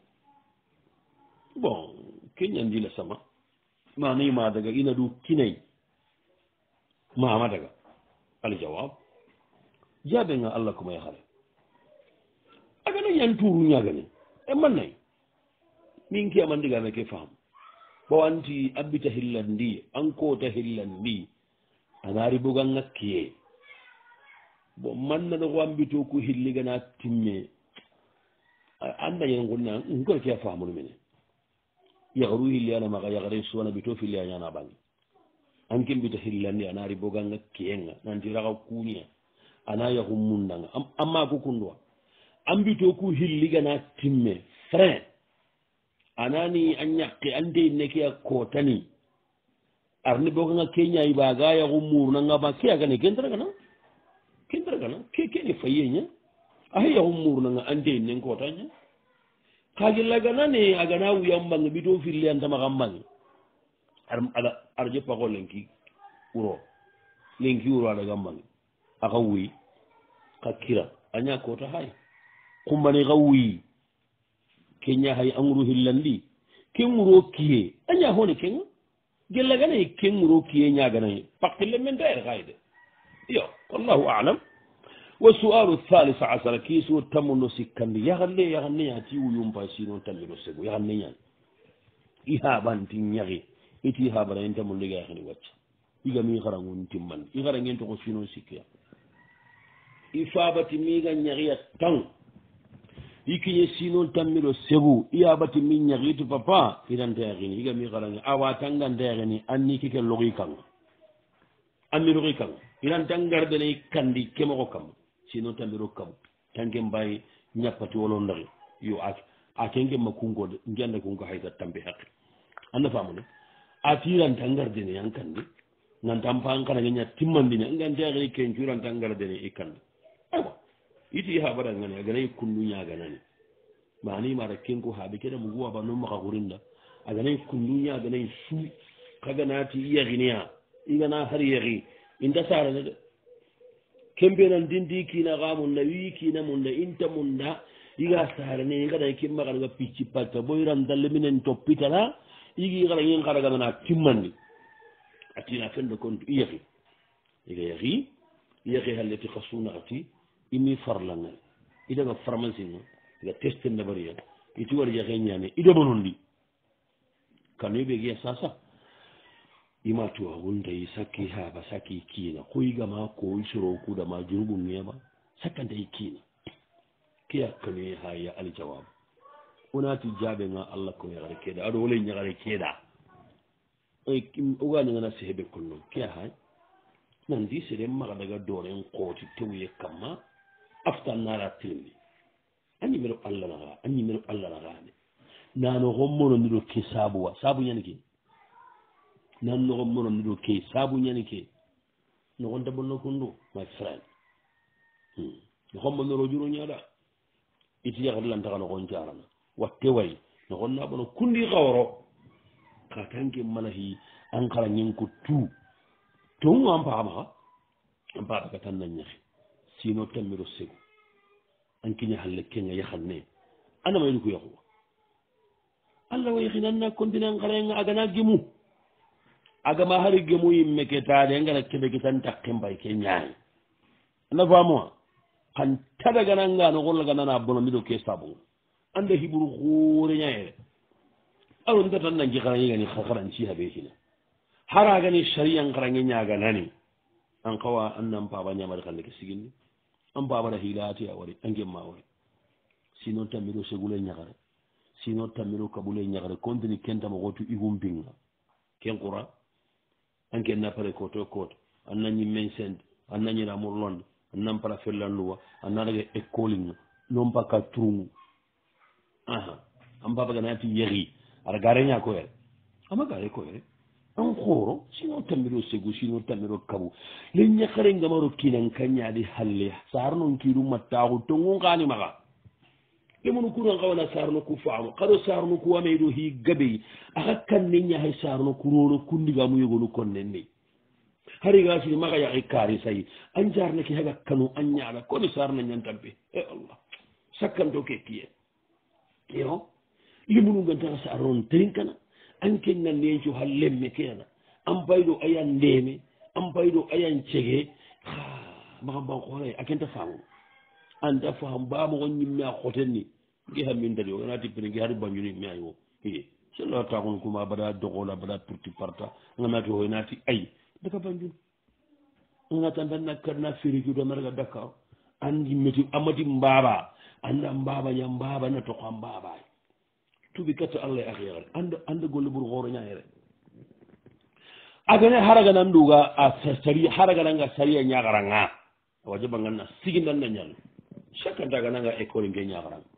bon keñandila sama manima daga ina du kinay mama daga aljawab jaɓenga allah komay xare agana ñanturu ñagane e mannay min ki amandigame ke faam bo anti abbita hillandi an kota hillandi anari bogan ngakkiye bo mannano ko ambito ko hilligana timme andañen gonna ngol ke faamunu mene yagaru hilliyana maga yagare suwana bito filliya ñana bangi an kembita hillandi anari bogan ngakkiyenga nanti raga kuña ana yahu mundanga amma ko kundwa ambito ko hilligana timme frein anani an ñakke ande neke a kotani arni boganga keñayi baga yagu murnangama ke agane kentaragana kene fayeña ahe yagu murnanga ande nen kotaña kagillaganane agana wuyambange ɓito filli antamaxambange ar jeppako lenki wuro adagambange axa wuyi xa kira a ña kota hay xumbane xa wuyi kenya hay anguru hillandi kenguro kiye anya hone kenga gella gane kenguro kiye nyagana pakille men daer gaide yo wallahu a'lam wa su'alu thalith asara kisu tamuno sikandi ya galle ya ti uyum pasino tamiro sego ya galle nya iha banti nyagi iti ha bara enta mun liga yani wacce iga mi garangun timman i garangen to ko sino sikya ifabati mi ga nyagi tan ikiye sinon tammiro segu iyabati min ñagitu papa idanteexini iga mi xarange awa tanganteexini anni kike logi kanga anni logi kanga idan tangardene kandi kemoxo kam sinon tammiro kam tanke mbayi ñappati wolo ndaxi yo a kenge ma kunkode ngenda kunko hayta tampi xaqi anda famune a tiran tangardene yan kandi nantan pan xanage ña timmandine nganteexini kencuran tangardene i kandi aywa iti ha bara ngani agana kundu nya ganani mani mara kenko ha be keda mugu aba no maka gurinda aganayi kunduña aganayi su kaganati yahineya igana har yahi inta sarane de kembenan dindi kina gamunda wi kina munda inta munda iga sarane igana kimmaganaga picci patta boyran dalle minen toppitala igi gara yin gara gana timmandi atina fende kontu yahi iga yahi halleti khasuna ati imi farlanga idaga farmansinga iga teste ndabariya iti wari yahi nyane ida bonondi kanu be giya sasa ima tuwa wunda yi saki haba saki kina ko iga ma ko isoro ku da ma jurubu ngema sakanta ikina kiya kanu ha ya al jawab unati jabe nga Allah ko ya gare keda ado wala nyagare keda ay uga ngana sehebe kunno kiya hay nan di sere ma daga dore en qoti tewye kama aftan nara tindi ani mero Allah la gane nano hommono ndido ke sabuwa sabu nyaniki nan no hommono ndido ke sabu nyaniki no gonda bonno kundu my friend no hommono ro juro nyaada iti yagar lan tagano gon jarana watte way no gonna bono kundi gawro ka tanke malahi an kala nyinku tu to ngam pama ka tan nan nyaxi sino tamiro segu an kinya halle kenga yaxanne ana may ko yaxu Allah way xinanna kontinan xarenga agana gimu agama hari gimu yimme ke taade ngara kebe kitan takken bay ke nyaay na famo kan tada gananga no golla ganana bono mido ke sabu ande hiburu khore nyaay aro ndata nan ji xaran yigani xaran ci habe hina hara gani shari'an xarange nyaaga nani an qawa annam baba nyamar kan ke sigini an baba da hilati awari ange ma wari sino tamiro segule nyaare sino tamiro kabule nyaare kontini kenta mo gotu igum binga ken qura anke na pare koto annani mensend annani ramurlon annam para fellanluwa annadaga école non pas ka trou aha am baba ganati yeri ara garenya ko yer ama gare ko yer an khoro sino tamiro segu sino tamiro kabu le nyakare ngamaro kinan kanyadi halle sarnon kiru mattahu to ngani maga lemunu kuran kawana sarno ku faamu kado sarno ku wamedo hi gabe aka kanne nya hay sarno kuroro kundiga mu yegonu konnenni hari gasi maga ya ikari sai an jarne ki haga kanu anyala ko ni sarna nyantambe Allah sakkan to ke kiye yo lemunu ganta sarnon trinkana an kenna neju hallemme kena an baydo ayan ndeme an baydo ayan cege ma ban khore akenta faamu anda faham ba mo wonni mi a khotenni gi hammin dadi o nati pene gi har banjuni mi ayo sella taxun kuma bada dogola bada turti parta nganati ho nati ay daga banjun ngata banna karna firiki do marga dakar andi meti amati mbaba anda mbaba nya mbaba na to ko mbaba tubi kata Allah akhir anda golle bur goro nyaare agane haraga nan duga a sari haraga nan ga sariya nyagaranga wajaba nganna sigindan na nyal shaka daga nan ga école nge nyagaranga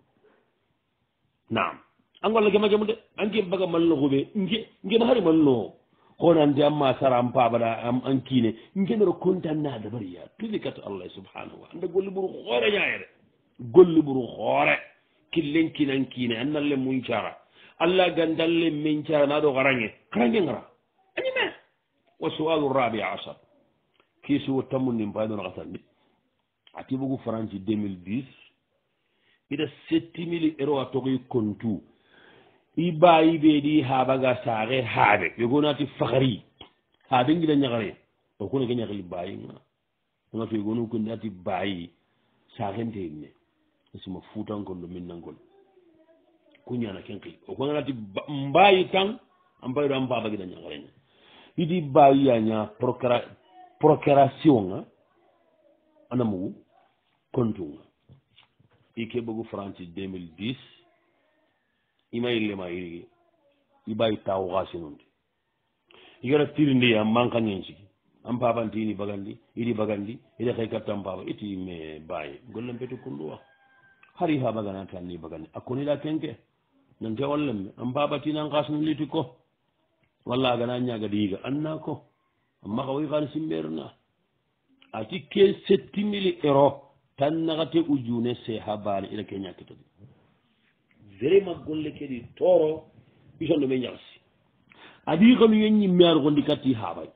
naam angol gema gemu de angi baga mallo gobe nge hari mallo kono ande amma saram pabada am ankine nge no kontan na da bariya tubi kata Allah subhanahu wa anda golle bur khore nyaare golle bur khore killen kinan kine annalle mun cara Allah gandalle min cara na do garange ngara ani me wa su'alu rabi' ashar kisu tamun nim baydo na qatandi ati bugu franci 2010 ida 7000 euro atogi kontu ibayi be di habaga sare habe yogonati fakhari habe ngida nyagare o ko ne nyagli bayi nga fi gonu ko ndati bayi sare ndene sima futan ko do minnangol kunyana kenki o ko ngati mbayi tan am bayi am baba gida nyagare idi bayi ya nya procuration anamu kontu ike bugu franci 2010 ima ille ma iri ibai taw gasinunde igara tirindi am manka nyenci am babantini bagandi idi khayka tam baba iti me baye gollem beto kunduwa hari ha bagana tan ni bagandi akoni la kenke nan te wallem am babati nan gasun liti ko walla gana nyaga diga annako amma ko wi gal simberna ati ke 7000 euro tan nagate ujune se habari ila kenya kitodi vraiment golle kedi toro isondo me ñagsi adi xanu ye ñimme ar gondi katti haɓay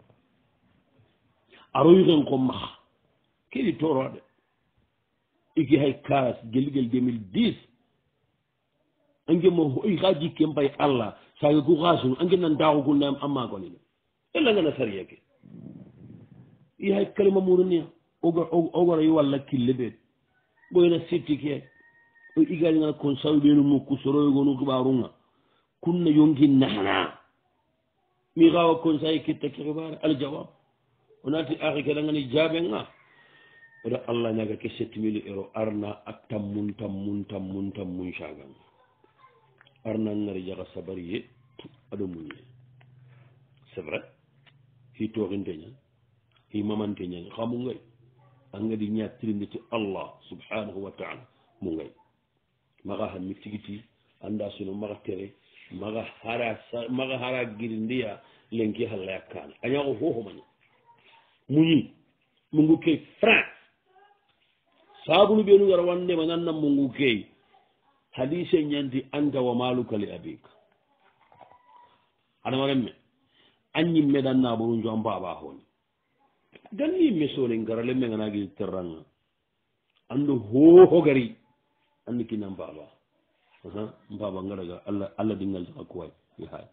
aroy xen ko maxa kedi toroade iki hay kaas gelgel 2010 ange mo i xa jikke mbay allah saga ku xasun ange nan daxugunna a magonine e langana sariya ke i hay kalima murania ogora yi walla kille ɓe ɓoyna sitti ke o igañana kon sawi ɓenu mukku soroyogonu xiɓarunga kunna yongi nana mi xawa kon sayi kitta ke xiɓare aljawab onati axi ke dangani jaɓenga oda allah ñaga ke 7 000 € arna a tammun sagan arna ngari jaga sabari ye aɗo muñe c'est vrai hi toxinteña hi mamanteña xa mu ngay a ngadi ñatirinditi allah subhanahu wa taala mu ngay maxa xa mi tigiti anda sino maxa tere maxa hara girindiya lenki xa laya kane a ñaxo fofomaña muñi mungu ke franc sabunu ɓenu gara wandema nanna mungu key hadise ñanti anta wa maluka li abika adama remme anñim meɗan naɓoru jo mbaba honi ganni yimme sole gara lemme ganagi terranga andu hoho gari andi kina mbaba mbaba ngaraga allah dingal jaka kuway i hay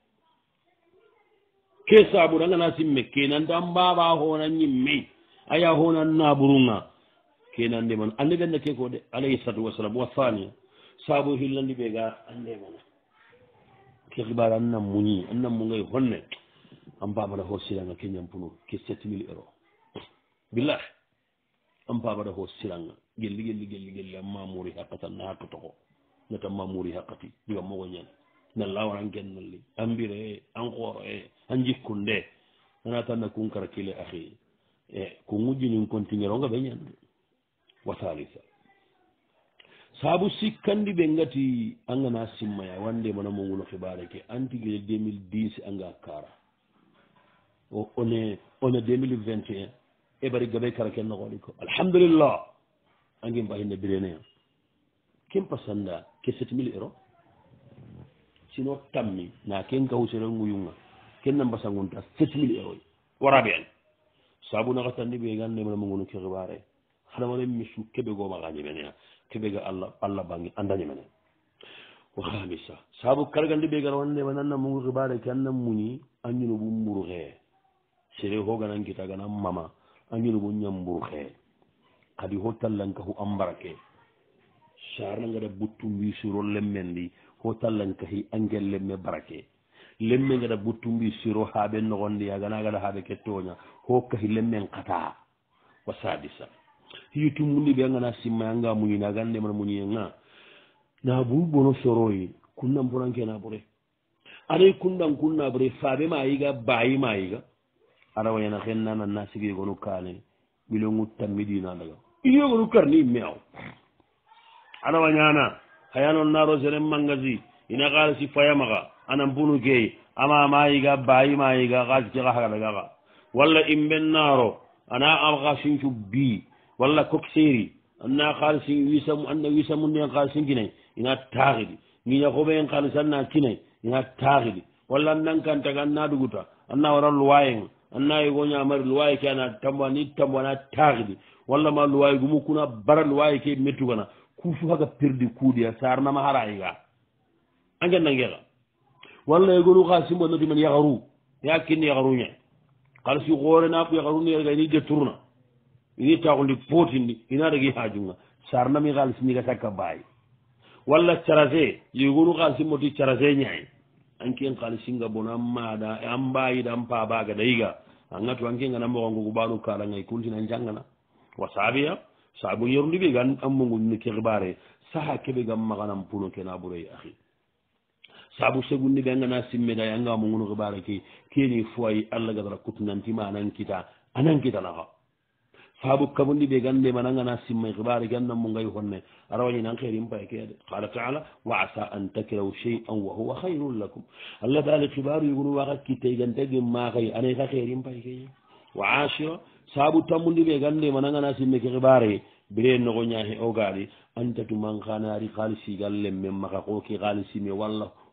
ke sabu dangana simme kenanta mbaba hona ñimme aya hona naɓurunga kenande man ande ɓenne ke ko de alayhi salatu wasalam wa thania sabu hillandi ɓe ga ande mana ke xibar annam muñi annam mu ngay honne an babaɗa ho silanga ke ñampunur ke 7 000 €. billah an babaɗa ho silanga gelli an mamuri haqqatan na hakkatoko nata mamuri haqqati diga mogo ñan na lawaran gennalli an mbire an xooro e an jikkunde ana tanna kun kara kile axi e ku ŋujjinin continueronga ɓe ñande wa thalitha saabu sikkandi ɓe ngati angana simmaya wande mana mo nguno xibare ke antigile 2010 anga kara one 2021 e bari gabe kara ken noxoɗi ko alhamdulillah angi mbaxinne birenea ken pasanda ke 7 000 €. sino tammi na ken kawusere nguyunga ken na mbasangunta 7 000 € waraɓe an saabu naxatandi ɓe gande mana mo nguno ke xibare hadamaren misu keɓe gomaxa ñemenea keɓe ga allah bangi anda ñemene wa hamisa saabu kargandi ɓe gara wannema nanna mungu xibare ke annan muñi a ñuno bu mburu xee sere hoganan kita ganan mama a ñuno bu ñamburu xee kadi ho tallankahu a mbarake sarnangada buttu mbi siro lemmendi ho tallankahi a ngel lemme barake lemme ngada buttu mbi siro haɓe nogondi yaganagada haɓe kettoña ho kahi lemmen kata wa sadisa hiyitummundi ɓe angana simma anga muñina gande mana muñienga na bubono soroyi kunnan bonankena ɓore aɗay kundan kunna ɓore faɓe ma yiga bayi ma yiga aɗa wayana hen nananna sigi yegonu kane ɓilongu tammidinadaga ili yegonu karni imme aw aɗa wañana hayanon naro seren mangasi ina kalasi fayamaga anan bunu key ama ma yiga bayi ma yiga kasi keka hagadagaga walla imben naro ana amaka sincu bi walla coxeri anna xaalisi anna wisamunde en xaalisi kinay ina taxidi ngiña xoɓe en xaalis anna kinay ina taxidi walla nankantaga anna duguta anna wara luwayeng anna yegoñamari luwaye ke ana tambani tambana taxidi walla ma luwaye gumu kuna bara luwaye ke mettugana kufu haga perdi kuuɗiya sarnama hara yiga a ngennangexa walla yegonu xa simbonatimen yaxaru ya kinni yaxaruña xaalisi xoorena yaxaruni yerga ini deturna ini taxundi potindi ina regi hajunga sarnami xaalis ñiga sakka baay walla carase yegonu xaalisi moti carase ñaay anken xaalisinga bona an maada an mbayida an pabaga dayiga angatu ankengana moxongogu ɓanu kalangay kuntina njangana wa saabiya saabu yerundi ɓe gan an moguni ke xibare saha keɓe gam maxanan puno kena ɓurey axi saabu segundi ɓe angana simmeday anga mogunu xibare ke keni foyi allah gadara kutunantima anan kitanaxa saabu kabundi ɓe gande manangana simmay xibare ke annan mo ngay honne arawañinan xeerin pay keede qala taala wa asa an takrahu shay'an wa huwa hayrun lakum allah taala xibaru yugunu waxa kittay gantege maxay anay xa xeerin pay keñe wa ashira saabu tammundi ɓe gande manangana simme ke xibare bire noxo ñaxe o gaɗi antatuman xanari xaalisigal lemme maxa xooki xaalisime walla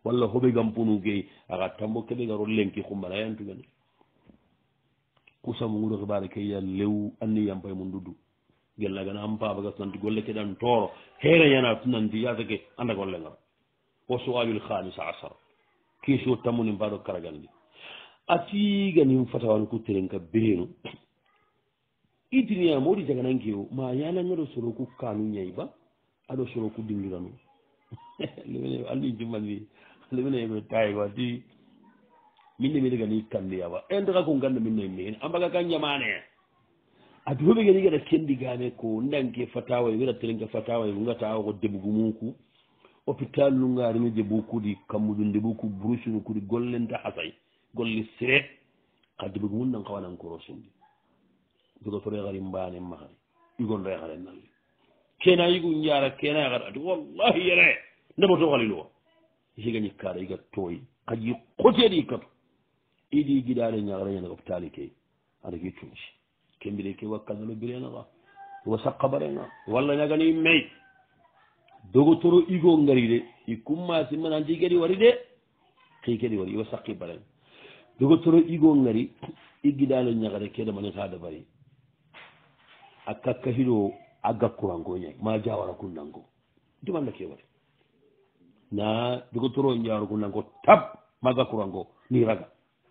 walla hoɓe gam punu gey aga tambo keɓe garo lenki xumbana yantugani kusamu nguɗo xibaare ke ya lew anni yampay mum dudu gellagana an pabaga nanti golle keɗan tooro heere ñana nanti yatake anda golle ngam wo sualul hamis asar question tammuni mbaɗo karagandi a tiganin fatawan ku terenka beenu idiniya moɗi jaganankewo ma yanangaɗo soro ku kanu ñayi ba aɗo soro ku dingiranu lemene andi jummanni lemene ɓe tayi wati minne mine gani kandiyawa endaka ko ganda minne mene ambaga kan ñamane adu hoɓe gani gaɗa kendi gane ko ndanke fatawa wiɗa terenka fatawa ngata ko debugu muku hôpital lungarini debu kudi kammuɗum debu ku brusunu kudi gollenta hasay golle sire ka debugu mum nan kawanan korosindi docteur yakari mbane mahari igon yakare nalli kena yigu jara kena yakar ati wallahi yere ndeɓoto haliluwa sigañi kaɗa iga tooyi kaji koteɗi katu iɗi giɗaɗe ñagareñana hôpital ke aɗa ke cunci kembire ke wakkandano birenaka wa sakka barenga walla ñagani mey dogotoro igo ngari de i kummasi mananti kedi wari de kei kedi wari iwa sakki baren dogotoro igo ngari i giɗaɗe ñagare keɗe mañata dabari a kakka hiɗo a gakkuranko ñay ma jawara kunnanko dimanda ke wari na dogotoro jawara kunnanko tab ma gakkuranko ni raga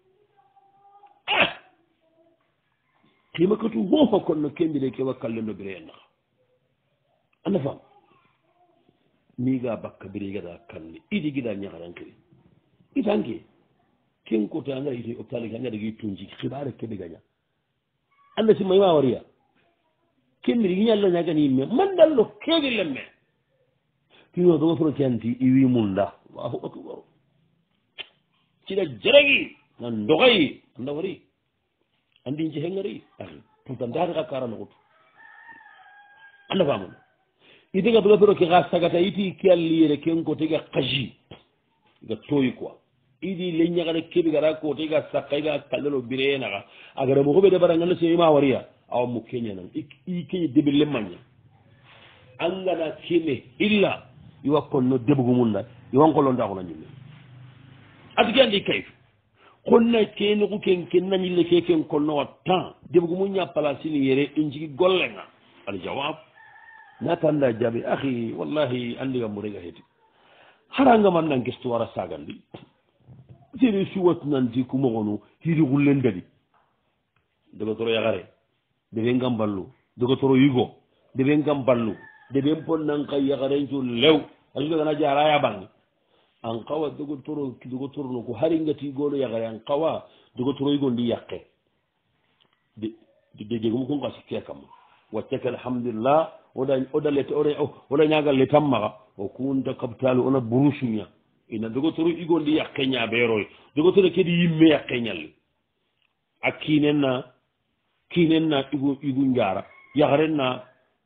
kima katu hoho konno kembire ke wakkallendo bire en naka anda fam miga bakka bire gada kanni iɗi giɗa ñagarankiri itanke kenkota anga iti hôpital ke angadagi tunji xibare keɓe gaña anda si mayma wariya kembiri giñalla ñagani yimme mandallo keɓe lemme kino dogotoro canti iwi munda allahu akbar ciɗa jaragi nan dogayi anda wari andi je hengari pourtant data ka karano kutu anda famuno idega dogotoro ke xa sagata iti ke alliyere ken ko tega kaji ga toyi quoi idi le ñagare keɓe gara ko tega sakka iga kallelo bireyenaxa agara moxoɓe de bara ngana sema wariya awa mu keñanan i keñe deɓe lemmaña angana keme illa iwa konno deɓugu munda iwan kolontaxuna ñimme ati ke andi kayfu konna kenoku ken ken nañille ke ken konnowa temps deɓugu mu ña placini yere in jigi gollenga al jawab natanda jaɓe axi wallahi andiga murega heti haranga man nan gestu wara sagandi sere suwat nanti kumoxonu hiri xullen dadi dogotoro yaxare deɓe ngam ballu dogotoro yigo deɓe ngam ballu deɓen pon nan kay yaxarencu lew asugana jaraya bange an kawa dogotoro no ko hari ngati goɗo yaxare an kawa dogotoro yigo ndi yaqe de jegum kun kasi ke kamma waccake alhamdulillah oɗa ñagal le tan maxa o kunta kapitalu ona brusuña ina dogotoro igo ndi yaqe ñaɓeroy dogotoro kedi yimme yaqe ñalli a kinenna igu njara yaxarenna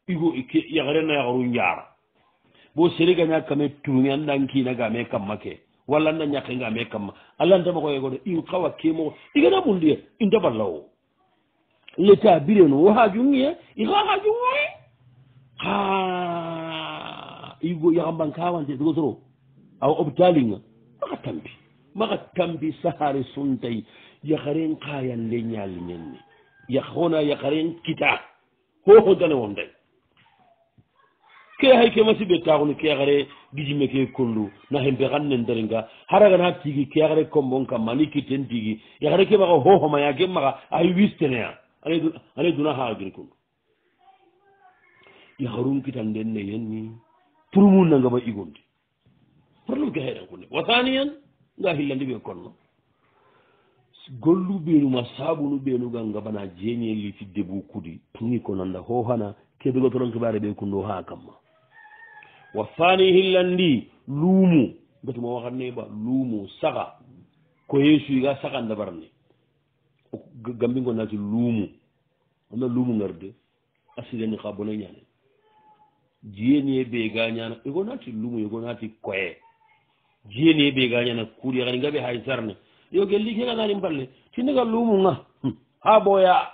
yaxaru njara bo serigaña kame turuŋe andan kinaga me kamma ke walla anda ñakenga me kamma allah ntamakoyegoto in xawa kemoxo igana mundiye inta ballawo l'état bireno wo hajungiye ixa hajungoye xa igo yaxamban kawante dogotoro awa hôpitalinga maxa tambi sahare suntay yaxaren xayande ñali ñenne yaxona yaxaren kita hoho dane wonday ke hay ke masiɓe taxunu ke xare gijime ke kondu na hempe xan nen darenga haragana tigi ke xare kombon kamma ni kitten tigi yaxare ke maxa hohomaya ke maxa ay wistenea ane duna xaagiri kundu yaxarun kitan den ne yenni pour mu nangama igondi problème ke xeɗen kunne wasaniyan nga xillandi ɓe konno gollu ɓeenuma sabunu ɓeenuga ngabana jeñeli fi debu kudi ni ko nanda hohana keɓego toron kibare ɓe kundo ha kamma wa fani hillandi luumu betuma waxanneɓa luumu saxa ko yeesuyiga saxa ndabarne gambingo nati luumu ana luumu ngarde a sileni xa bona ñane jiyenie ɓe ga ñana ego nati luumu yego nati koye jiyenie ɓe ga ñana kuuɗi xani ngaɓe hay sarne yo gelli ke ganani mballe tinnaga luumunga ha ɓooya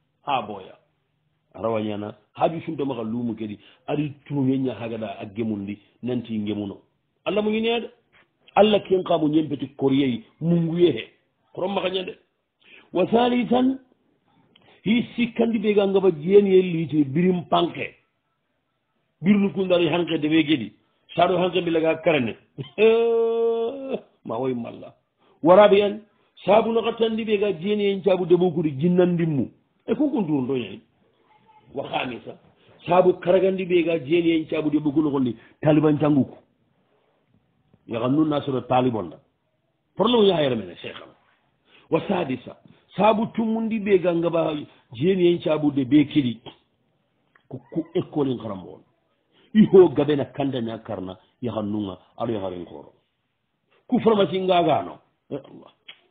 arawa ñana haaju suntamaxa luumu kedi aɗi tuuñeña hagada a gemundi nanti ngemuno allah muñineede allah ken kamu ñempeti koryeyi munguye he koron maka ñande wa thalithan hi sikkandi ɓe ga ngaba jeeniye liite birim panke birnu kundari hanke dewe geɗi saɗo hanke mbilaga karane ma woy malla waraɓe en saabu no gattandi ɓe ga jeeniyen caabu deɓokude jinnandimmu e konkontour doñani wa hamisa saabu karagandi ɓe ga jeeniyen caabu deɓokuno gonni taliban canguku yaha nun nasoɗo talibonda probléme yahayere mene cheikhan wa sadisa saabu tummundi ɓe ga ngaba jeeniyen caabude ɓe keɗi ko école en karambo on iho gaɓena kandaña karna yahan nunga aɗo yaharen koro ku pharmacie ngagano e allah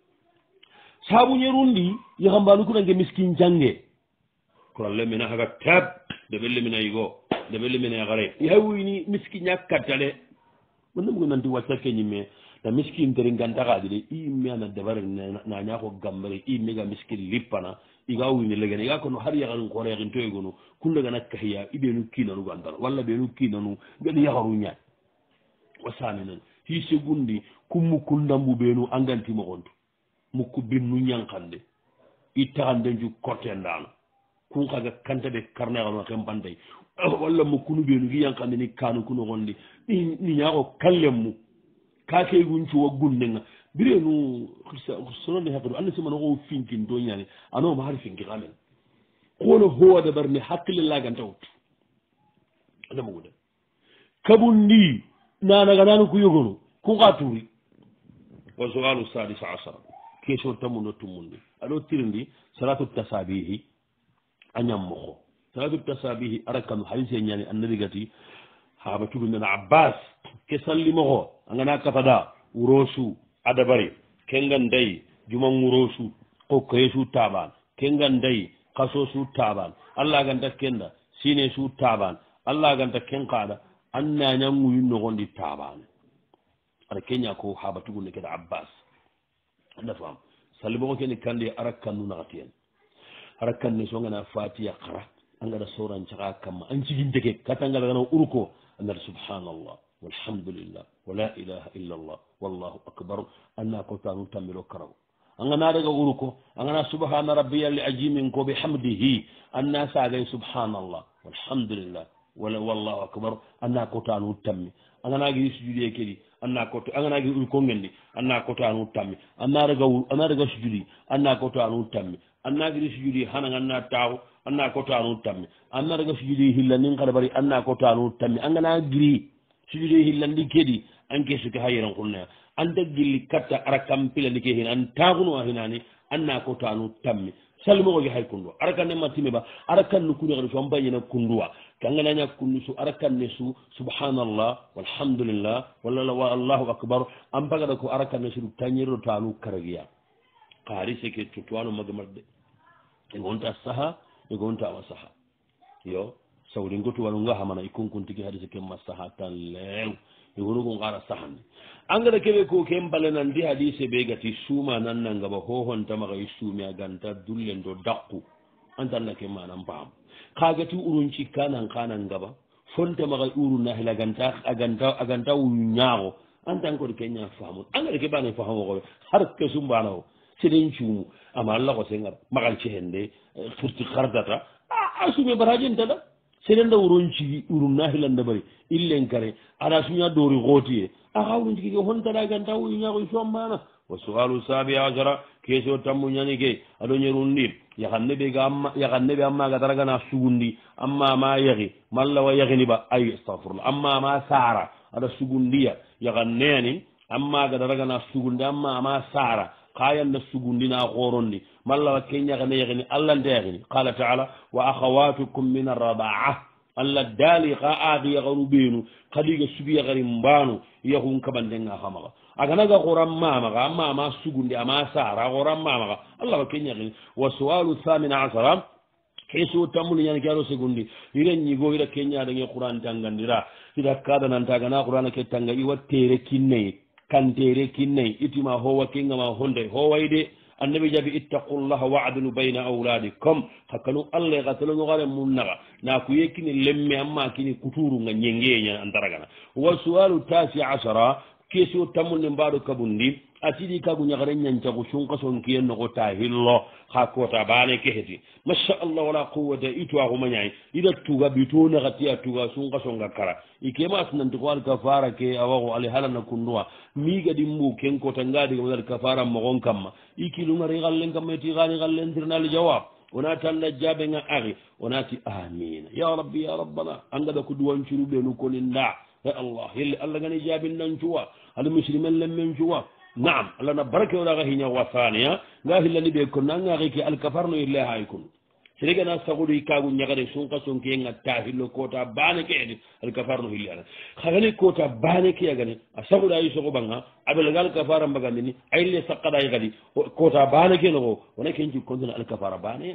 saabu ñerundi yahan mbanu kunange miskin jange ko allah mina haga tab de ɓelle mina yigo de ɓelle mina yahare yahawini miskin ñakkattale mannamugo nanti wacca keñimme na miskin teri gantakaji de imme ana dabare na ñako gambare imme ga miskin lippana iga wini legene iga kono har yakarin kore yakin toyegono kundagana kahiya iɓenu kinanu gantana walla ɓenu kinanu ɓeɗo yakaru ñaat wasami nan hi segundi kummu kundambu ɓenu angantimogontu mukku binnu ñankande i taxandencu kortendano kun kaga kantaɓe karneano kempantay walla mukkunu ɓenu gi yankande ni kanu kunogondi ni ñako kallenmu kakeyguncu wa gunnenga birenu sononde hakkedo anda simana ko finkin to ñani anoma har finki kamen kono hoode barne hakkille laganta wuttu andamogude kabun ndi nanaganano ko yogono kun ka tuuri wa soalu sadis asara question tammuno tummundi aɗo tirindi salatu tasabihi a ñammoko salatu tasabihi arakanu hadise ñani annabi gati haaba tuɓindena abbas ke sallimoko a gana katada wurosu adabari kengan dayi juman wurosu kokkoye su taban kengan dayi kaso su taban allah ganta kenda sine su taban allah ganta ken kaɗa an nañanguyi nogondi tabane aɗa keña ko haaba tugunde keda abbas anda fam sallimoko kene kande arakkannu nakatiyen arakkanne so gana fatiya kara an gaɗa soran caka kamma an ciginteke katangalagana urko annaɗa subhanallah walhamdulillah wala ilaha illa allah wallahu akbar anna kotanu tammiro karaw angana daga uruko angana subhana rabbiyal ajimin ko bihamdihi anna sagay subhanallah walhamdulillah wala wallahu akbar anna kotanu tammi angana gi sujudi kedi anna koto angana gi uruko ngendi anna kotanu tammi anna daga sujudi anna kotanu tammi anna gi sujudi hana anna taw anna kotanu tammi anna daga sujudi hillanin karbari anna kotanu tammi angana giri sujudi hillandi kedi anke suke hayiran kunna anda gilli katta ara kampila nike hin an taguno hinani anna kotanu tammi salmo go hay kundo arakan ne matime ba arakan nu kunu so ambayina kunduwa kangana nya kundu su arakan ne su subhanallah walhamdulillah walla wallahu akbar ampaga da ko arakan ne su tanyiro tanu karagiya qari seke tutwano magamarde e gonta saha e gonta wasaha yo sawri ngotu wanu nga hamana ikunkuntiki hadise ke masaha tan lew yogonugo ngara sahande angara keɓe ko ken balenan ndi hadise ɓe gati suuma nannangaba hohontamaxa i suumi a ganta dullen do dakku antanna ke manan paam xa gati urun cikka nan kanangaba fontamaxa uru nahil a ganta wu ñaaxo antan kodi ke ña faamon angara ke ɓane faxamoxoɓe har ke sumbanao seden cuumu ama laxo sengar maxal cehende firti xardata a suume barajentada seɗenda wuron cigi urum nahilanda bari illen kare aɗa suña doori gootiye aka wuron cigi ke hontaɗa ganta wuyu ñakoy sommana wa sualu sabi asara keso tammu ñani ke aɗo ñerundi yakanneɓe amma gataragana sugundi amma ma yahi malla wa yahini ba ay astahfirullah amma ma sara aɗa sugundiya yakanneyani amma gataragana sugundi amma ma sara kayanna sugundina horondi malla wa keñakane yahini allah nde yahini qala taala wa akhawatukum min arradaa allah daali ka aaki yakaru ɓeenu kadiga sugi yakari mbanu yahun kaɓandenga hamaga aganaga horan mamaka mama sugundi ama sara horan mamaka allah wa keñakini wa sualu thamina asara keso tammuni ñani keaɗo segundi iren ñigo ira keñadange qouran tangandira ida kadanantagana qurana ke tanga iwa tere kinnayi kantere kinnayi itima howa kengama honde howayde annabi jabi ittaqullaha wa'dilu bayna awladikum hakanu allah gatalo gare munnaga na ku yekini lemme amma kini kuturu nga nyengeenya antaragana wa su'alu tasi ashara kesio tammunde mbaɗo kabundi atiɗi kagu ñagare ñancagu sunka sonkiyen nogo ta hillo ha kota bane keheti machallah wala quwata ituwaxumañayi ida tuga bito naxati a tuga sunka songa kara ikema asinanti ko alkafara ke awaxu ali halana kunduwa migadi mbu ken kota ngadigama alkafara moxon kamma ikilungari xallen kamma ti xani xallen tirnali jawab wona tanda jaɓenga axi wonati amina ya rabbi ya rabbana angaɗa ko duwancuru ɓenu koninda e allah yelle allah gani jaabin nan cuwa ala muslimen lemmen cuwa naam allah na barake oɗaga hiña wasaniya nga hillani ɓe kon nangaxi ke alkafarno ille hay kon seregana saguɗo kagu ñagade sunka sonkiyenga ta hillo kota bane ke ede alkafarno hilli ana xagani kota bane ke yagani a saguɗa yi sogoɓanga aɓelaga alkafara mbagandini a yille saqaɗayi kadi kota bane ke noxo wona ken jikkontena alkafara baneya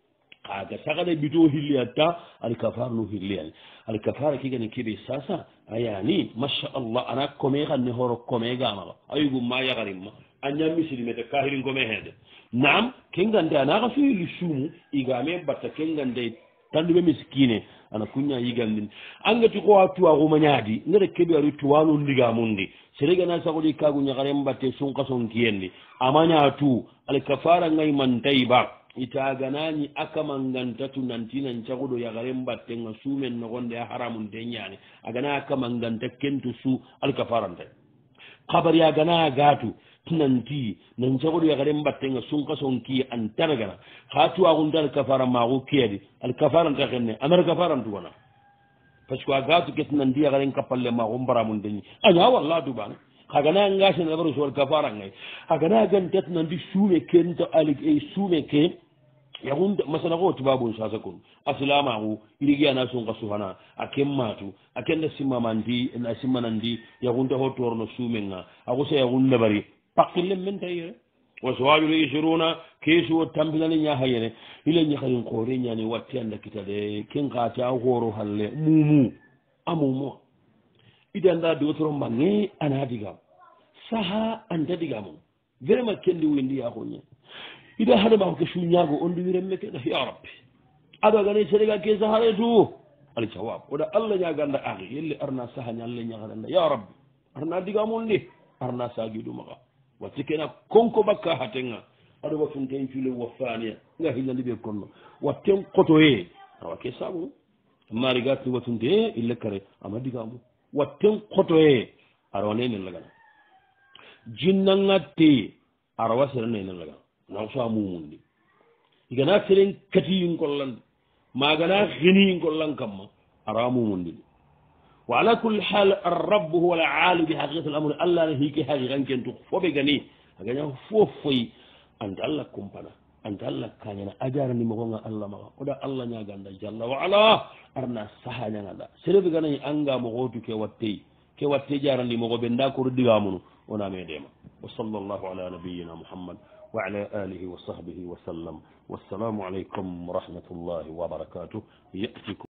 kaga sagade bito hilliyatta alkafarno hilliyani alkafara kigani keɓe sasa ayani machallah ana kome xanne horo kome gamaxa ayugum ma yaxarinma a ñamisilimete kahirin kome hede naam ke ngante anaxa soyili suumu igame batta ke ngante tanduɓe miskine ana kuña yigandin angati ko a tuwaxumañadi ngada keɓe ari tuwanu ndigamundi seregana sagoɗi kagu ñaxaren batte sunka sonkiyendi amaña tu alkafara ngay mantayba itaganani akamangantatu nantinan caguɗo yagaren battenga sumen nogonde a haramunte ñane agana akamanganta kentu su alkafaranta kabari agana gatu nanti nan caguɗo yagaren battenga sunka sonki antanagana ha tuwagunta alkafara magu kiyadi alkafaranta kenne amara kafarantu wona par ce que a gatu ket nanti yagaren kappalle magu mbaramunteñi aña walla dubana agana ngasene labaro so alkafara ngay agana gantat nandi sume kento alik e sume ke yahunde masala ko tubabun sasa kun aslamahu irigi ana sunka suhana akemmatu akenda simmamanti na simmanandi yahunde ho torno sumenga agusa yahunde bari pakille men tayre wa sawajul ishruna kesu tambinani nya hayene ile nya khayin qore nya ni watti anda kitade ken qata horo halle mumu amumo idan da do toro mangi ana diga saha anda diga mo vraiment kendi wendi ya ko nya ida hade ma ko suñago on du wiremme ke ya rabbi ado gani serega ke sahare tu al jawab oda allah nya ganda akhi yelle arna saha nya allah nya ganda ya rabbi arna diga mon di arna sagi du maka wati kena konko bakka hatenga ado wa funten fule wa faniya nga hilandi be konno watten qoto e awa ke sabu mari gatti watunde ille kare ama diga mo watten qoto e arone ne lagana jinnangatti arwa serene ne lagana naw sa mumundi igana seren katiyin kollan magana khiniyin kollan kamma ara mumundi wa ala kulli hal ar-rabb huwa al-alim bi haqiqati al-amr alla hiki haqiqan kentu fobe gani aganya fofoy anta alla kumpana anta alla kanyana ajara ni mo Allah ma oda Allah nya ganda jalla wa ala arna sahanya ngada serebe gani anga mo gotu ke watte jarani mo go benda ko diga munu ona medema wa sallallahu ala nabiyyina muhammad وعلى آله وصحبه وسلم والسلام عليكم ورحمة الله وبركاته يأتيكم